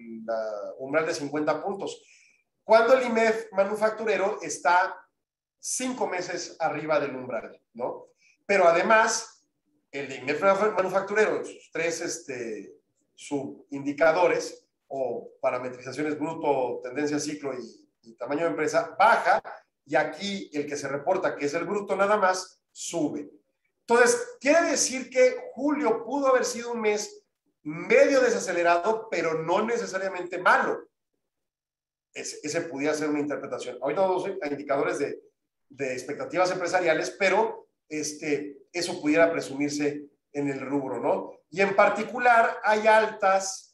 umbral de 50 puntos, cuando el IMED manufacturero está 5 meses arriba del umbral, ¿no? Pero además, el de IMED manufacturero, sus tres subindicadores o parametrizaciones bruto, tendencia, ciclo y tamaño de empresa, baja, y aquí el que se reporta, que es el bruto nada más, sube. Entonces, quiere decir que julio pudo haber sido un mes medio desacelerado, pero no necesariamente malo. Ese pudiera ser una interpretación. Ahorita vamos a indicadores de expectativas empresariales, pero eso pudiera presumirse en el rubro, ¿no? Y en particular hay alzas,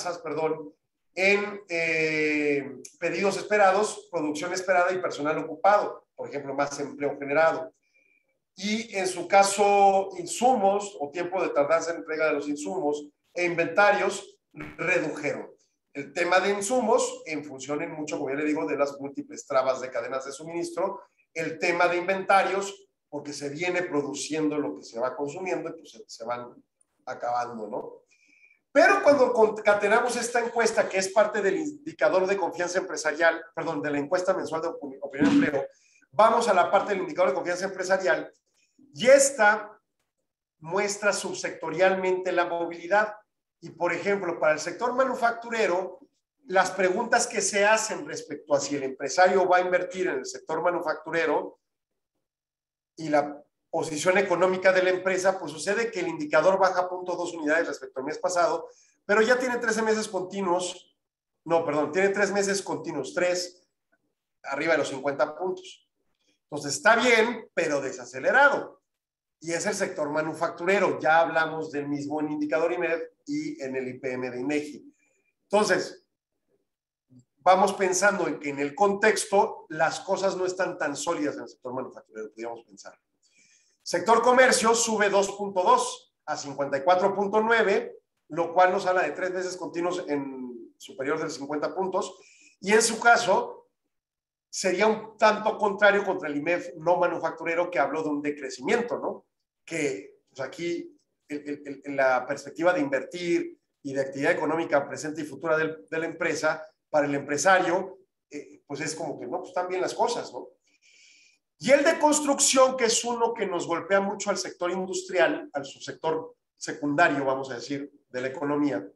en pedidos esperados, producción esperada y personal ocupado, por ejemplo, más empleo generado. Y en su caso, insumos o tiempo de tardanza en entrega de los insumos e inventarios redujeron. El tema de insumos, en función en mucho, como ya le digo, de las múltiples trabas de cadenas de suministro. El tema de inventarios, porque se viene produciendo lo que se va consumiendo y pues se van acabando, ¿no? Pero cuando concatenamos esta encuesta, que es parte del indicador de confianza empresarial, perdón, de la encuesta mensual de opinión de empleo, vamos a la parte del indicador de confianza empresarial y esta muestra subsectorialmente la movilidad. Y, por ejemplo, para el sector manufacturero, las preguntas que se hacen respecto a si el empresario va a invertir en el sector manufacturero y la posición económica de la empresa, pues sucede que el indicador baja 0.2 unidades respecto al mes pasado, pero ya tiene 13 meses continuos, tiene 3 meses continuos, 3, arriba de los 50 puntos. Entonces está bien, pero desacelerado. Y es el sector manufacturero. Ya hablamos del mismo en indicador IMED y en el IPM de INEGI. Entonces, vamos pensando en que en el contexto las cosas no están tan sólidas en el sector manufacturero, podríamos pensar. Sector comercio sube 2.2 a 54.9, lo cual nos habla de 3 meses continuos en superior de 50 puntos. Y en su caso, sería un tanto contrario contra el IMEF no manufacturero, que habló de un decrecimiento, ¿no? Que pues aquí, en la perspectiva de invertir y de actividad económica presente y futura de la empresa, para el empresario, pues es como que no, pues están bien las cosas, ¿no? Y el de construcción, que es uno que nos golpea mucho al sector industrial, al subsector secundario, vamos a decir, de la economía,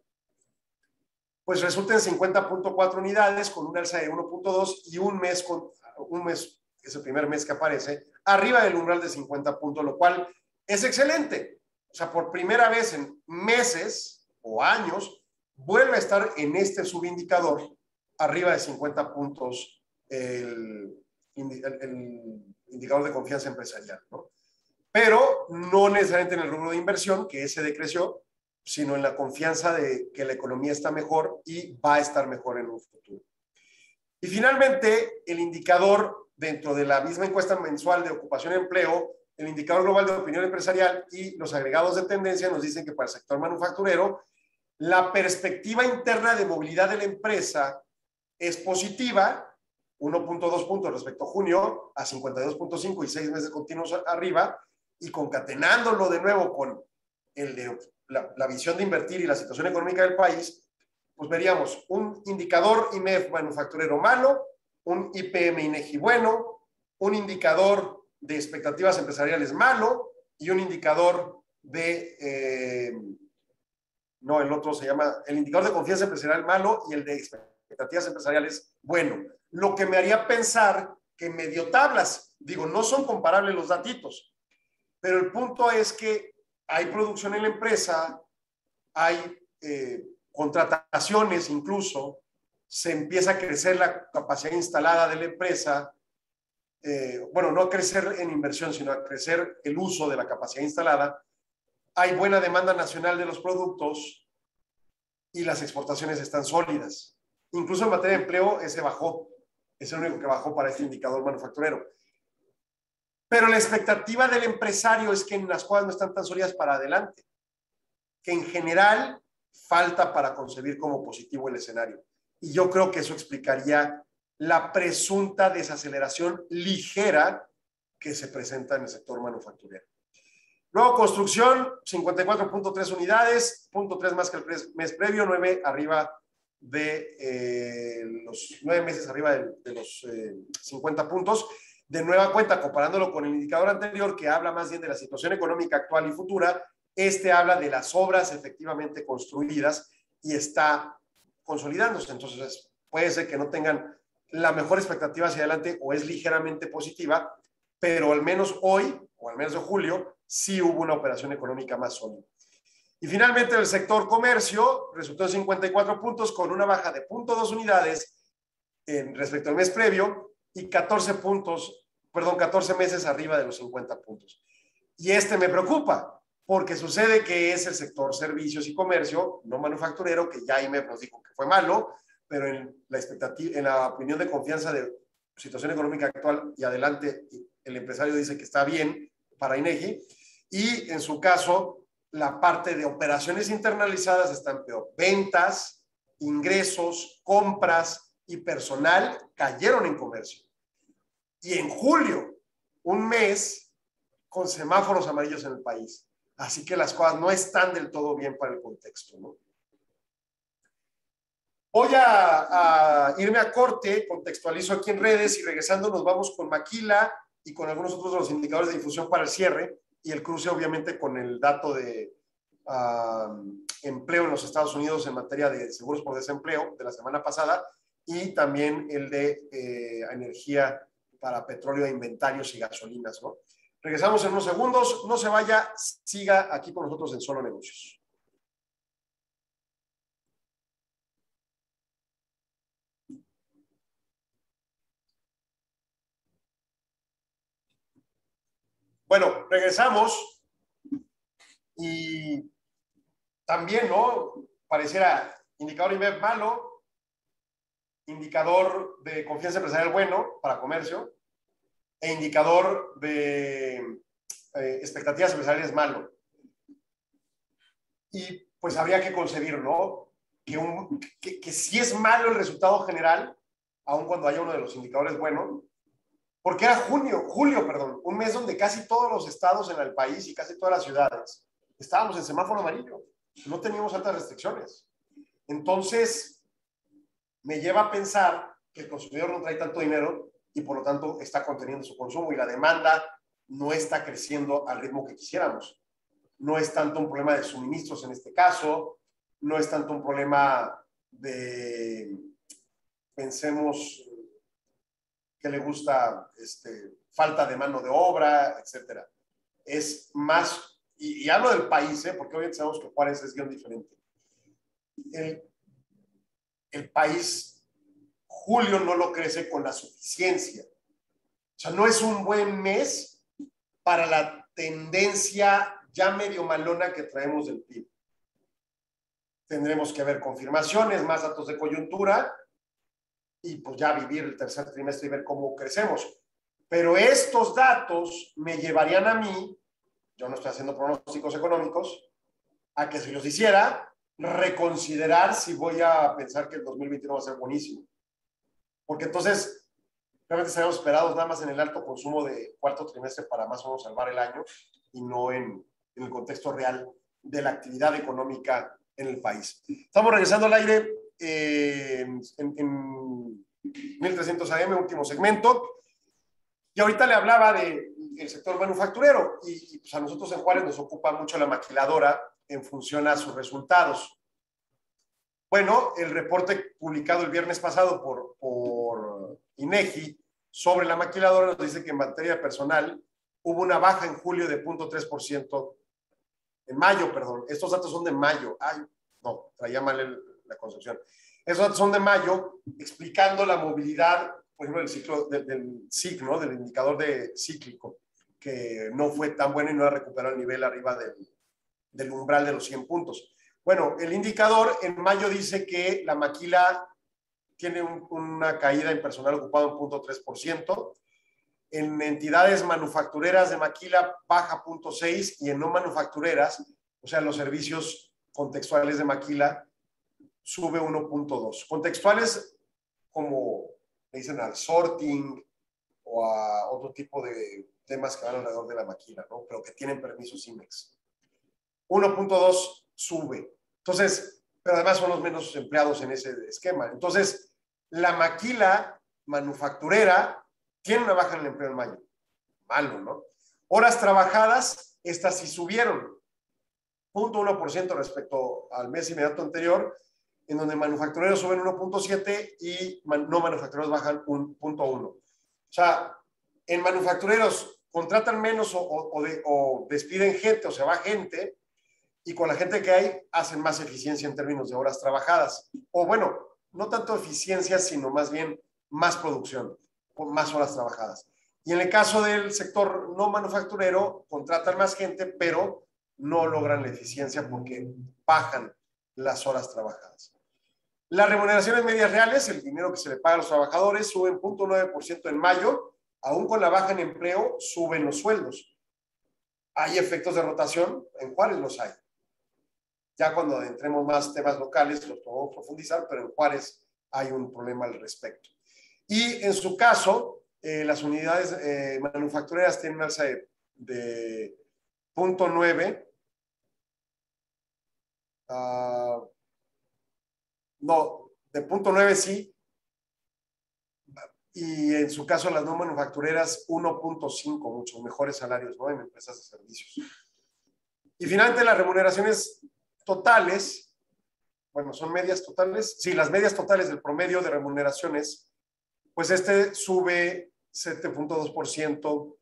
pues resulta en 50.4 unidades con un alza de 1.2 y un mes, es el primer mes que aparece, arriba del umbral de 50 puntos, lo cual es excelente. O sea, por primera vez en meses o años, vuelve a estar en este subindicador arriba de 50 puntos el indicador de confianza empresarial, ¿no? Pero no necesariamente en el rubro de inversión, que ese decreció, sino en la confianza de que la economía está mejor y va a estar mejor en un futuro. Y finalmente, el indicador dentro de la misma encuesta mensual de ocupación y empleo, el indicador global de opinión empresarial y los agregados de tendencia nos dicen que para el sector manufacturero, la perspectiva interna de movilidad de la empresa es positiva, 1.2 puntos respecto a junio, a 52.5 y 6 meses continuos arriba, y concatenándolo de nuevo con el de la visión de invertir y la situación económica del país, pues veríamos un indicador IMEF manufacturero malo, un IPM INEGI bueno, un indicador de expectativas empresariales malo y un indicador de... no, el otro se llama el indicador de confianza empresarial malo y el de expectativas empresariales bueno. Lo que me haría pensar que medio tablas, digo, no son comparables los datitos, pero el punto es que hay producción en la empresa, hay contrataciones incluso, se empieza a crecer la capacidad instalada de la empresa, bueno, no a crecer en inversión, sino a crecer el uso de la capacidad instalada, hay buena demanda nacional de los productos y las exportaciones están sólidas. Incluso en materia de empleo, ese bajó, es el único que bajó para este indicador manufacturero. Pero la expectativa del empresario es que en las cosas no están tan sólidas para adelante, que en general falta para concebir como positivo el escenario. Y yo creo que eso explicaría la presunta desaceleración ligera que se presenta en el sector manufacturero. Luego, construcción, 54.3 unidades, 0.3 más que el mes previo, 9 arriba de los 9 meses arriba de los 50 puntos. De nueva cuenta, comparándolo con el indicador anterior, que habla más bien de la situación económica actual y futura, este habla de las obras efectivamente construidas y está consolidándose. Entonces, puede ser que no tengan la mejor expectativa hacia adelante o es ligeramente positiva, pero al menos hoy, o al menos de julio, sí hubo una operación económica más sólida. Y finalmente, el sector comercio resultó en 54 puntos con una baja de 0.2 unidades respecto al mes previo y 14 meses arriba de los 50 puntos. Y este me preocupa, porque sucede que es el sector servicios y comercio, no manufacturero, que ya IMEF nos dijo que fue malo, pero en la opinión de confianza de situación económica actual y adelante, el empresario dice que está bien para INEGI, y en su caso, la parte de operaciones internalizadas están peor. Ventas, ingresos, compras y personal cayeron en comercio. Y en julio, un mes con semáforos amarillos en el país. Así que las cosas no están del todo bien para el contexto, ¿no? Voy a irme a corte, contextualizo aquí en redes y regresando nos vamos con Maquila y con algunos otros de los indicadores de difusión para el cierre y el cruce obviamente con el dato de empleo en los Estados Unidos en materia de seguros por desempleo de la semana pasada y también el de energía para petróleo de inventarios y gasolinas, ¿no? Regresamos en unos segundos, no se vaya, siga aquí con nosotros en Solo Negocios. Bueno, regresamos y también, ¿no? Pareciera indicador IMEF malo, indicador de confianza empresarial bueno para comercio e indicador de expectativas empresariales es malo. Y pues habría que concebir, ¿no? Que sí es malo el resultado general, aun cuando haya uno de los indicadores bueno, porque era julio, un mes donde casi todos los estados en el país y casi todas las ciudades estábamos en semáforo amarillo, no teníamos altas restricciones. Entonces, me lleva a pensar que el consumidor no trae tanto dinero y por lo tanto está conteniendo su consumo y la demanda no está creciendo al ritmo que quisiéramos. No es tanto un problema de suministros en este caso, no es tanto un problema de, pensemos, que le gusta falta de mano de obra, etcétera. Es más, y hablo del país, porque obviamente sabemos que Juárez es bien diferente. El país, julio no lo crece con la suficiencia. O sea, no es un buen mes para la tendencia ya medio malona que traemos del PIB. Tendremos que ver confirmaciones, más datos de coyuntura, y pues ya vivir el tercer trimestre y ver cómo crecemos. Pero estos datos me llevarían a mí, yo no estoy haciendo pronósticos económicos, a que si los hiciera, reconsiderar si voy a pensar que el 2021 va a ser buenísimo. Porque entonces, realmente estaríamos esperados nada más en el alto consumo de cuarto trimestre para más o menos salvar el año y no en el contexto real de la actividad económica en el país. Estamos regresando al aire en 1300 AM, último segmento. Y ahorita le hablaba del sector manufacturero y pues a nosotros en Juárez nos ocupa mucho la maquiladora en función a sus resultados. Bueno, el reporte publicado el viernes pasado por INEGI sobre la maquiladora nos dice que en materia personal hubo una baja en julio de 0.3%, en mayo, perdón. Estos datos son de mayo. Ay, no, traía mal la concepción. Esos datos son de mayo, explicando la movilidad, por ejemplo, del ciclo, del indicador de cíclico, que no fue tan bueno y no ha recuperado el nivel arriba del umbral de los 100 puntos. Bueno, el indicador en mayo dice que la maquila tiene una caída en personal ocupado en 0.3%, en entidades manufactureras de maquila baja 0.6% y en no manufactureras, o sea, los servicios contextuales de maquila, sube 1.2%. Contextuales como le dicen al sorting o a otro tipo de temas que van alrededor de la maquila, ¿no? Pero que tienen permiso CIMEX. 1.2 sube. Entonces, pero además son los menos empleados en ese esquema. Entonces, la maquila manufacturera tiene una baja en el empleo en mayo. Malo, ¿no? Horas trabajadas, estas sí subieron. 0.1% respecto al mes inmediato anterior, en donde manufactureros suben 1.7 y no manufactureros bajan 1.1. O sea, en manufactureros contratan menos o despiden gente o se va gente, y con la gente que hay hacen más eficiencia en términos de horas trabajadas. O bueno, no tanto eficiencia, sino más bien más producción, con más horas trabajadas. Y en el caso del sector no manufacturero, contratan más gente, pero no logran la eficiencia porque bajan las horas trabajadas. Las remuneraciones medias reales, el dinero que se le paga a los trabajadores, suben 0.9% en mayo. Aún con la baja en empleo, suben los sueldos. ¿Hay efectos de rotación? En Juárez los hay. Ya cuando entremos más temas locales los podemos profundizar, pero en Juárez hay un problema al respecto. Y en su caso, las unidades manufactureras tienen un alza de 0.9%. No, de 0.9 sí. Y en su caso, las no manufactureras, 1.5, mucho mejores salarios, ¿no? En empresas de servicios. Y finalmente, las remuneraciones totales, bueno, ¿son medias totales? Sí, las medias totales del promedio de remuneraciones, pues sube 7.2%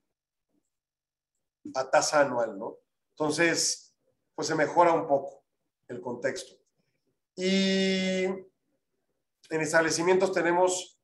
a tasa anual, ¿no? Entonces, pues se mejora un poco el contexto. Y en establecimientos tenemos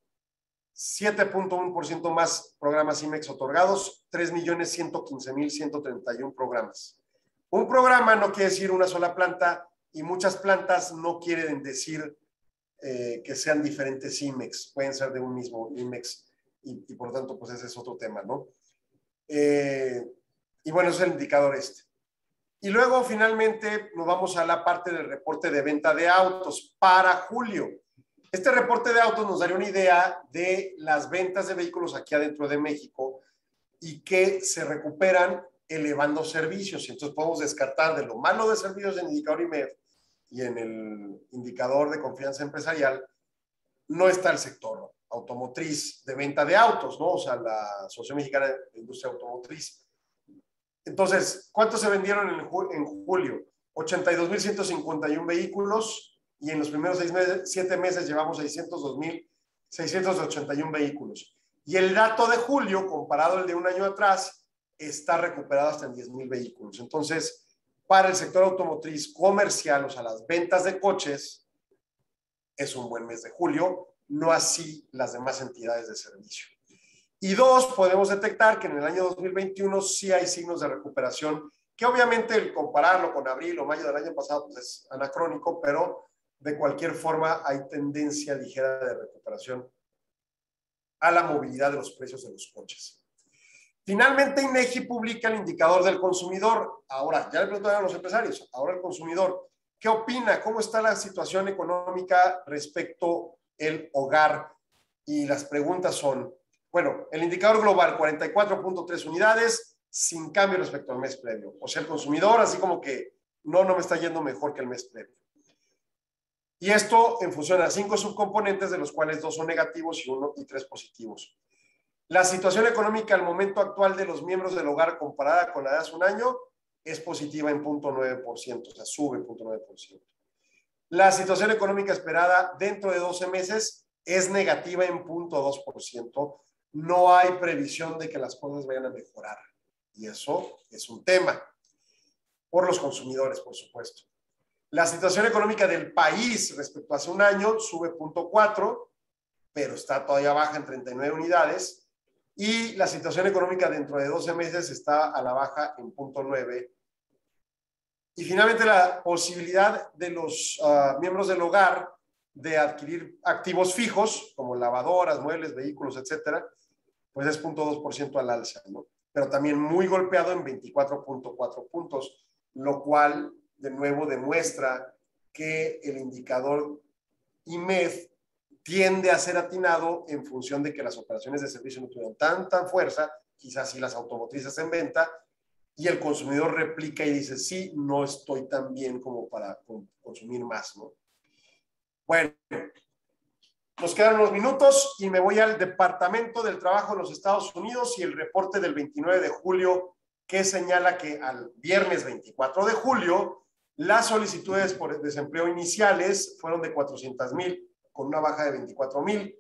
7.1% más programas CIMEX otorgados, 3.115.131 programas. Un programa no quiere decir una sola planta y muchas plantas no quieren decir que sean diferentes CIMEX, pueden ser de un mismo IMEX y por lo tanto pues ese es otro tema, ¿no? Y bueno, ese es el indicador este. Y luego finalmente nos vamos a la parte del reporte de venta de autos para julio. Este reporte de autos nos daría una idea de las ventas de vehículos aquí adentro de México y que se recuperan elevando servicios. Entonces podemos descartar de lo malo de servicios en el indicador IMEF y en el indicador de confianza empresarial, no está el sector automotriz de venta de autos, ¿no? O sea, la Asociación Mexicana de Industria Automotriz. Entonces, ¿cuántos se vendieron en julio? 82,151 vehículos y en los primeros 7 meses llevamos 602,681 vehículos. Y el dato de julio, comparado al de un año atrás, está recuperado hasta en 10,000 vehículos. Entonces, para el sector automotriz comercial, o sea, las ventas de coches, es un buen mes de julio, no así las demás entidades de servicio. Y dos, podemos detectar que en el año 2021 sí hay signos de recuperación, que obviamente el compararlo con abril o mayo del año pasado pues es anacrónico, pero de cualquier forma hay tendencia ligera de recuperación a la movilidad de los precios de los coches. Finalmente, INEGI publica el indicador del consumidor. Ahora, ya le preguntaron a los empresarios, ahora el consumidor, ¿qué opina? ¿Cómo está la situación económica respecto al hogar? Y las preguntas son, bueno, el indicador global, 44.3 unidades, sin cambio respecto al mes previo. O sea, el consumidor, así como que no me está yendo mejor que el mes previo. Y esto en función a 5 subcomponentes, de los cuales 2 son negativos y 3 positivos. La situación económica al momento actual de los miembros del hogar comparada con la de hace un año es positiva en 0.9%, o sea, sube 0.9%. La situación económica esperada dentro de 12 meses es negativa en 0.2%. No hay previsión de que las cosas vayan a mejorar. Y eso es un tema. Por los consumidores, por supuesto. La situación económica del país respecto a hace un año sube 0.4%, pero está todavía baja en 39 unidades. Y la situación económica dentro de 12 meses está a la baja en 0.9%. Y finalmente la posibilidad de los miembros del hogar de adquirir activos fijos, como lavadoras, muebles, vehículos, etcétera, pues es 0.2% al alza, ¿no? Pero también muy golpeado en 24.4 puntos, lo cual de nuevo demuestra que el indicador IMEF tiende a ser atinado en función de que las operaciones de servicio no tuvieron tanta fuerza, quizás sí las automotrices en venta, y el consumidor replica y dice, sí, no estoy tan bien como para consumir más, ¿no? Bueno, nos quedan unos minutos y me voy al Departamento del Trabajo en los Estados Unidos y el reporte del 29 de julio que señala que al viernes 24 de julio las solicitudes por desempleo iniciales fueron de 400,000 con una baja de 24,000.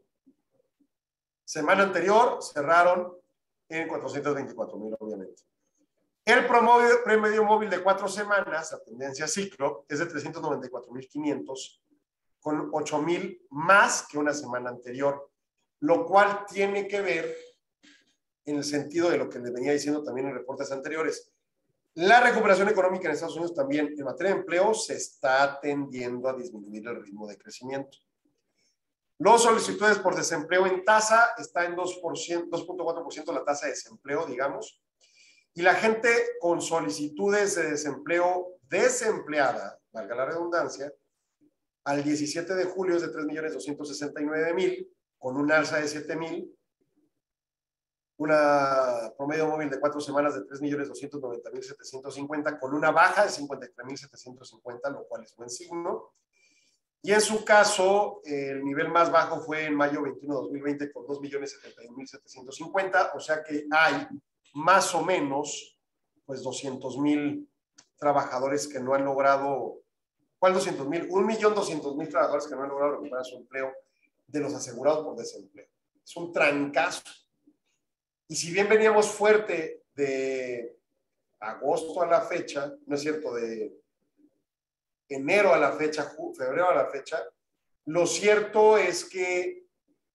Semana anterior cerraron en 424,000, obviamente. El promedio móvil de 4 semanas, a tendencia ciclo, es de 394,500, con 8,000 más que una semana anterior, lo cual tiene que ver en el sentido de lo que les venía diciendo también en reportes anteriores. La recuperación económica en Estados Unidos también en materia de empleo se está tendiendo a disminuir el ritmo de crecimiento. Los solicitudes por desempleo en tasa está en 2.4% la tasa de desempleo, digamos. Y la gente con solicitudes de desempleo desempleada, valga la redundancia, al 17 de julio es de 3,269,000, con un alza de 7,000, una promedio móvil de 4 semanas de 3,290,750, con una baja de 53,750, lo cual es buen signo. Y en su caso, el nivel más bajo fue en mayo 21 de 2020 con 2,071,750, o sea que hay más o menos pues 200,000 trabajadores que no han logrado, ¿cuál 200,000? 1,200,000 trabajadores que no han logrado recuperar su empleo de los asegurados por desempleo. Es un trancazo. Y si bien veníamos fuerte de agosto a la fecha, no es cierto, de enero a la fecha, febrero a la fecha, lo cierto es que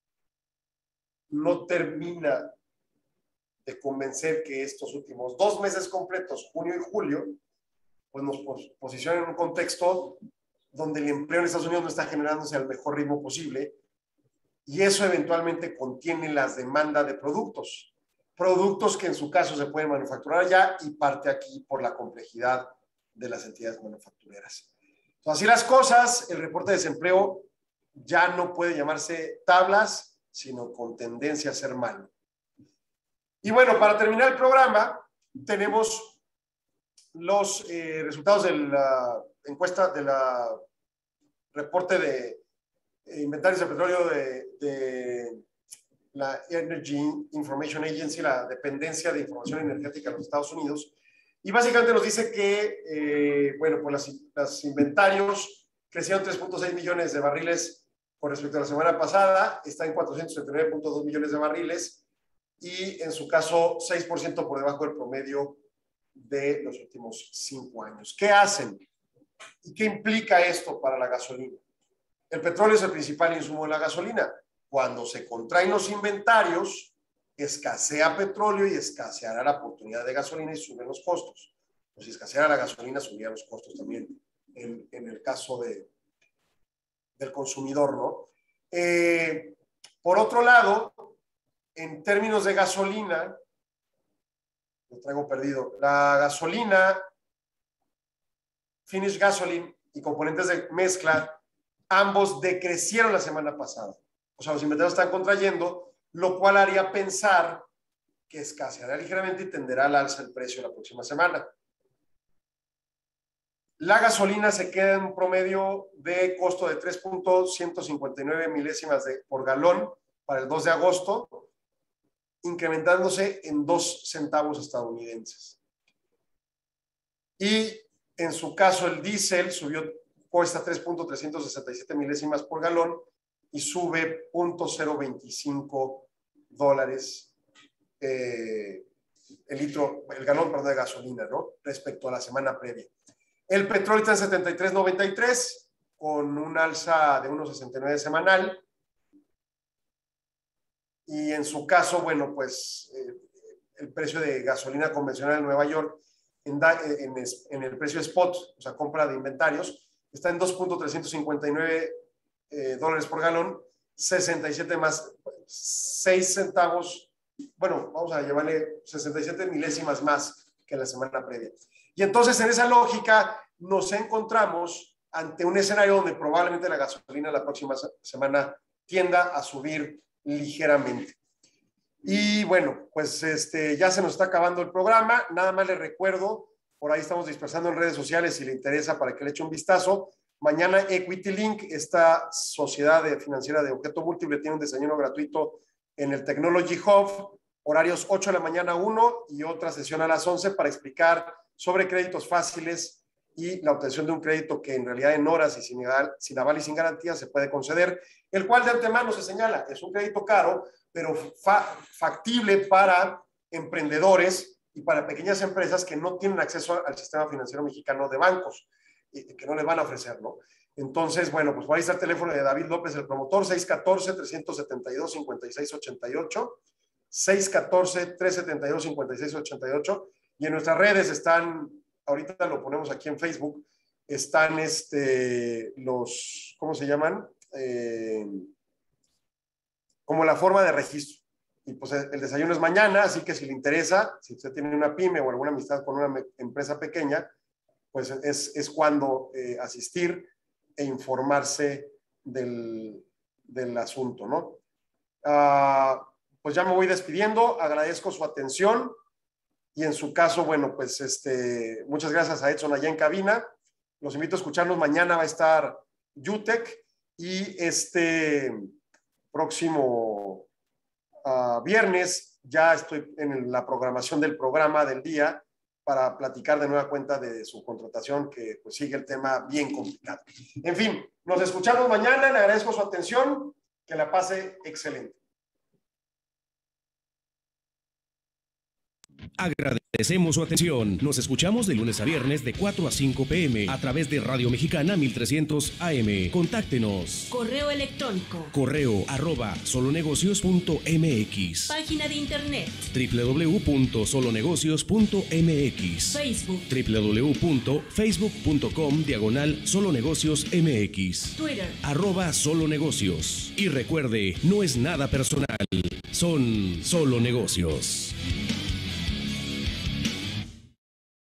no termina de convencer que estos últimos 2 meses completos, junio y julio, pues nos posicionan en un contexto donde el empleo en Estados Unidos no está generándose al mejor ritmo posible y eso eventualmente contiene las demandas de productos. productos que en su caso se pueden manufacturar allá y parte aquí por la complejidad de las entidades manufactureras. Entonces, así las cosas, el reporte de desempleo ya no puede llamarse tablas, sino con tendencia a ser malo. Y bueno, para terminar el programa, tenemos los resultados de la encuesta de la reporte de inventarios de petróleo de la Energy Information Agency, la dependencia de información energética de los Estados Unidos, y básicamente nos dice que, bueno, pues los inventarios crecieron 3.6 millones de barriles con respecto a la semana pasada, está en 479.2 millones de barriles, y en su caso 6% por debajo del promedio de los últimos 5 años. ¿Qué hacen? ¿Y qué implica esto para la gasolina? El petróleo es el principal insumo de la gasolina. Cuando se contraen los inventarios, escasea petróleo y escaseará la oportunidad de gasolina y suben los costos. O si escaseara la gasolina, subirían los costos también en el caso del consumidor, ¿no? Por otro lado, en términos de gasolina, lo traigo perdido, la gasolina, finished gasoline y componentes de mezcla, ambos decrecieron la semana pasada. O sea, los inventarios están contrayendo, lo cual haría pensar que escaseará ligeramente y tenderá al alza el precio la próxima semana. La gasolina se queda en un promedio de costo de 3.159 milésimas por galón para el 2 de agosto, incrementándose en 2 centavos estadounidenses. Y en su caso el diésel cuesta 3.367 milésimas por galón y sube $0.025 el galón, perdón, de gasolina, ¿no? Respecto a la semana previa. El petróleo está en 73.93 con un alza de 1.69 semanal. Y en su caso, bueno, pues el precio de gasolina convencional en Nueva York en el precio spot, o sea, compra de inventarios, está en $2.359 por galón, 67 más 6 centavos, bueno, vamos a llevarle 67 milésimas más que la semana previa. Y entonces, en esa lógica, nos encontramos ante un escenario donde probablemente la gasolina la próxima semana tienda a subir ligeramente. Y bueno, pues ya se nos está acabando el programa. Nada más les recuerdo, por ahí estamos dispersando en redes sociales si le interesa para que le eche un vistazo. Mañana Equity Link, esta sociedad financiera de objeto múltiple, tiene un desayuno gratuito en el Technology Hub, horarios 8 de la mañana 1 y otra sesión a las 11 para explicar sobre créditos fáciles y la obtención de un crédito que en realidad en horas y sin aval y sin garantía se puede conceder, el cual de antemano se señala, es un crédito caro, pero factible para emprendedores y para pequeñas empresas que no tienen acceso al sistema financiero mexicano de bancos, que no les van a ofrecer, ¿no? Entonces, bueno, pues ahí está el teléfono de David López, el promotor, 614-372-5688, 614-372-5688, y en nuestras redes están, ahorita lo ponemos aquí en Facebook, están los, ¿cómo se llaman? Como la forma de registro. Y pues el desayuno es mañana, así que si le interesa, si usted tiene una pyme o alguna amistad con una empresa pequeña, pues es cuando asistir e informarse del asunto, ¿no? Pues ya me voy despidiendo, agradezco su atención y en su caso, bueno, pues muchas gracias a Edson allá en cabina. Los invito a escucharnos. Mañana va a estar UTEC y próximo viernes ya estoy en la programación del programa del día para platicar de nueva cuenta de su contratación, que pues sigue el tema bien complicado. En fin, nos escuchamos mañana, le agradezco su atención, que la pase excelente. Agradecemos su atención. Nos escuchamos de lunes a viernes de 4 a 5 p.m. a través de Radio Mexicana 1300 AM. Contáctenos. Correo electrónico. correo@solonegocios.mx. Página de internet. www.solonegocios.mx. Facebook. www.facebook.com/solonegociosmx. Twitter. @solonegocios. Y recuerde, no es nada personal. son solo negocios.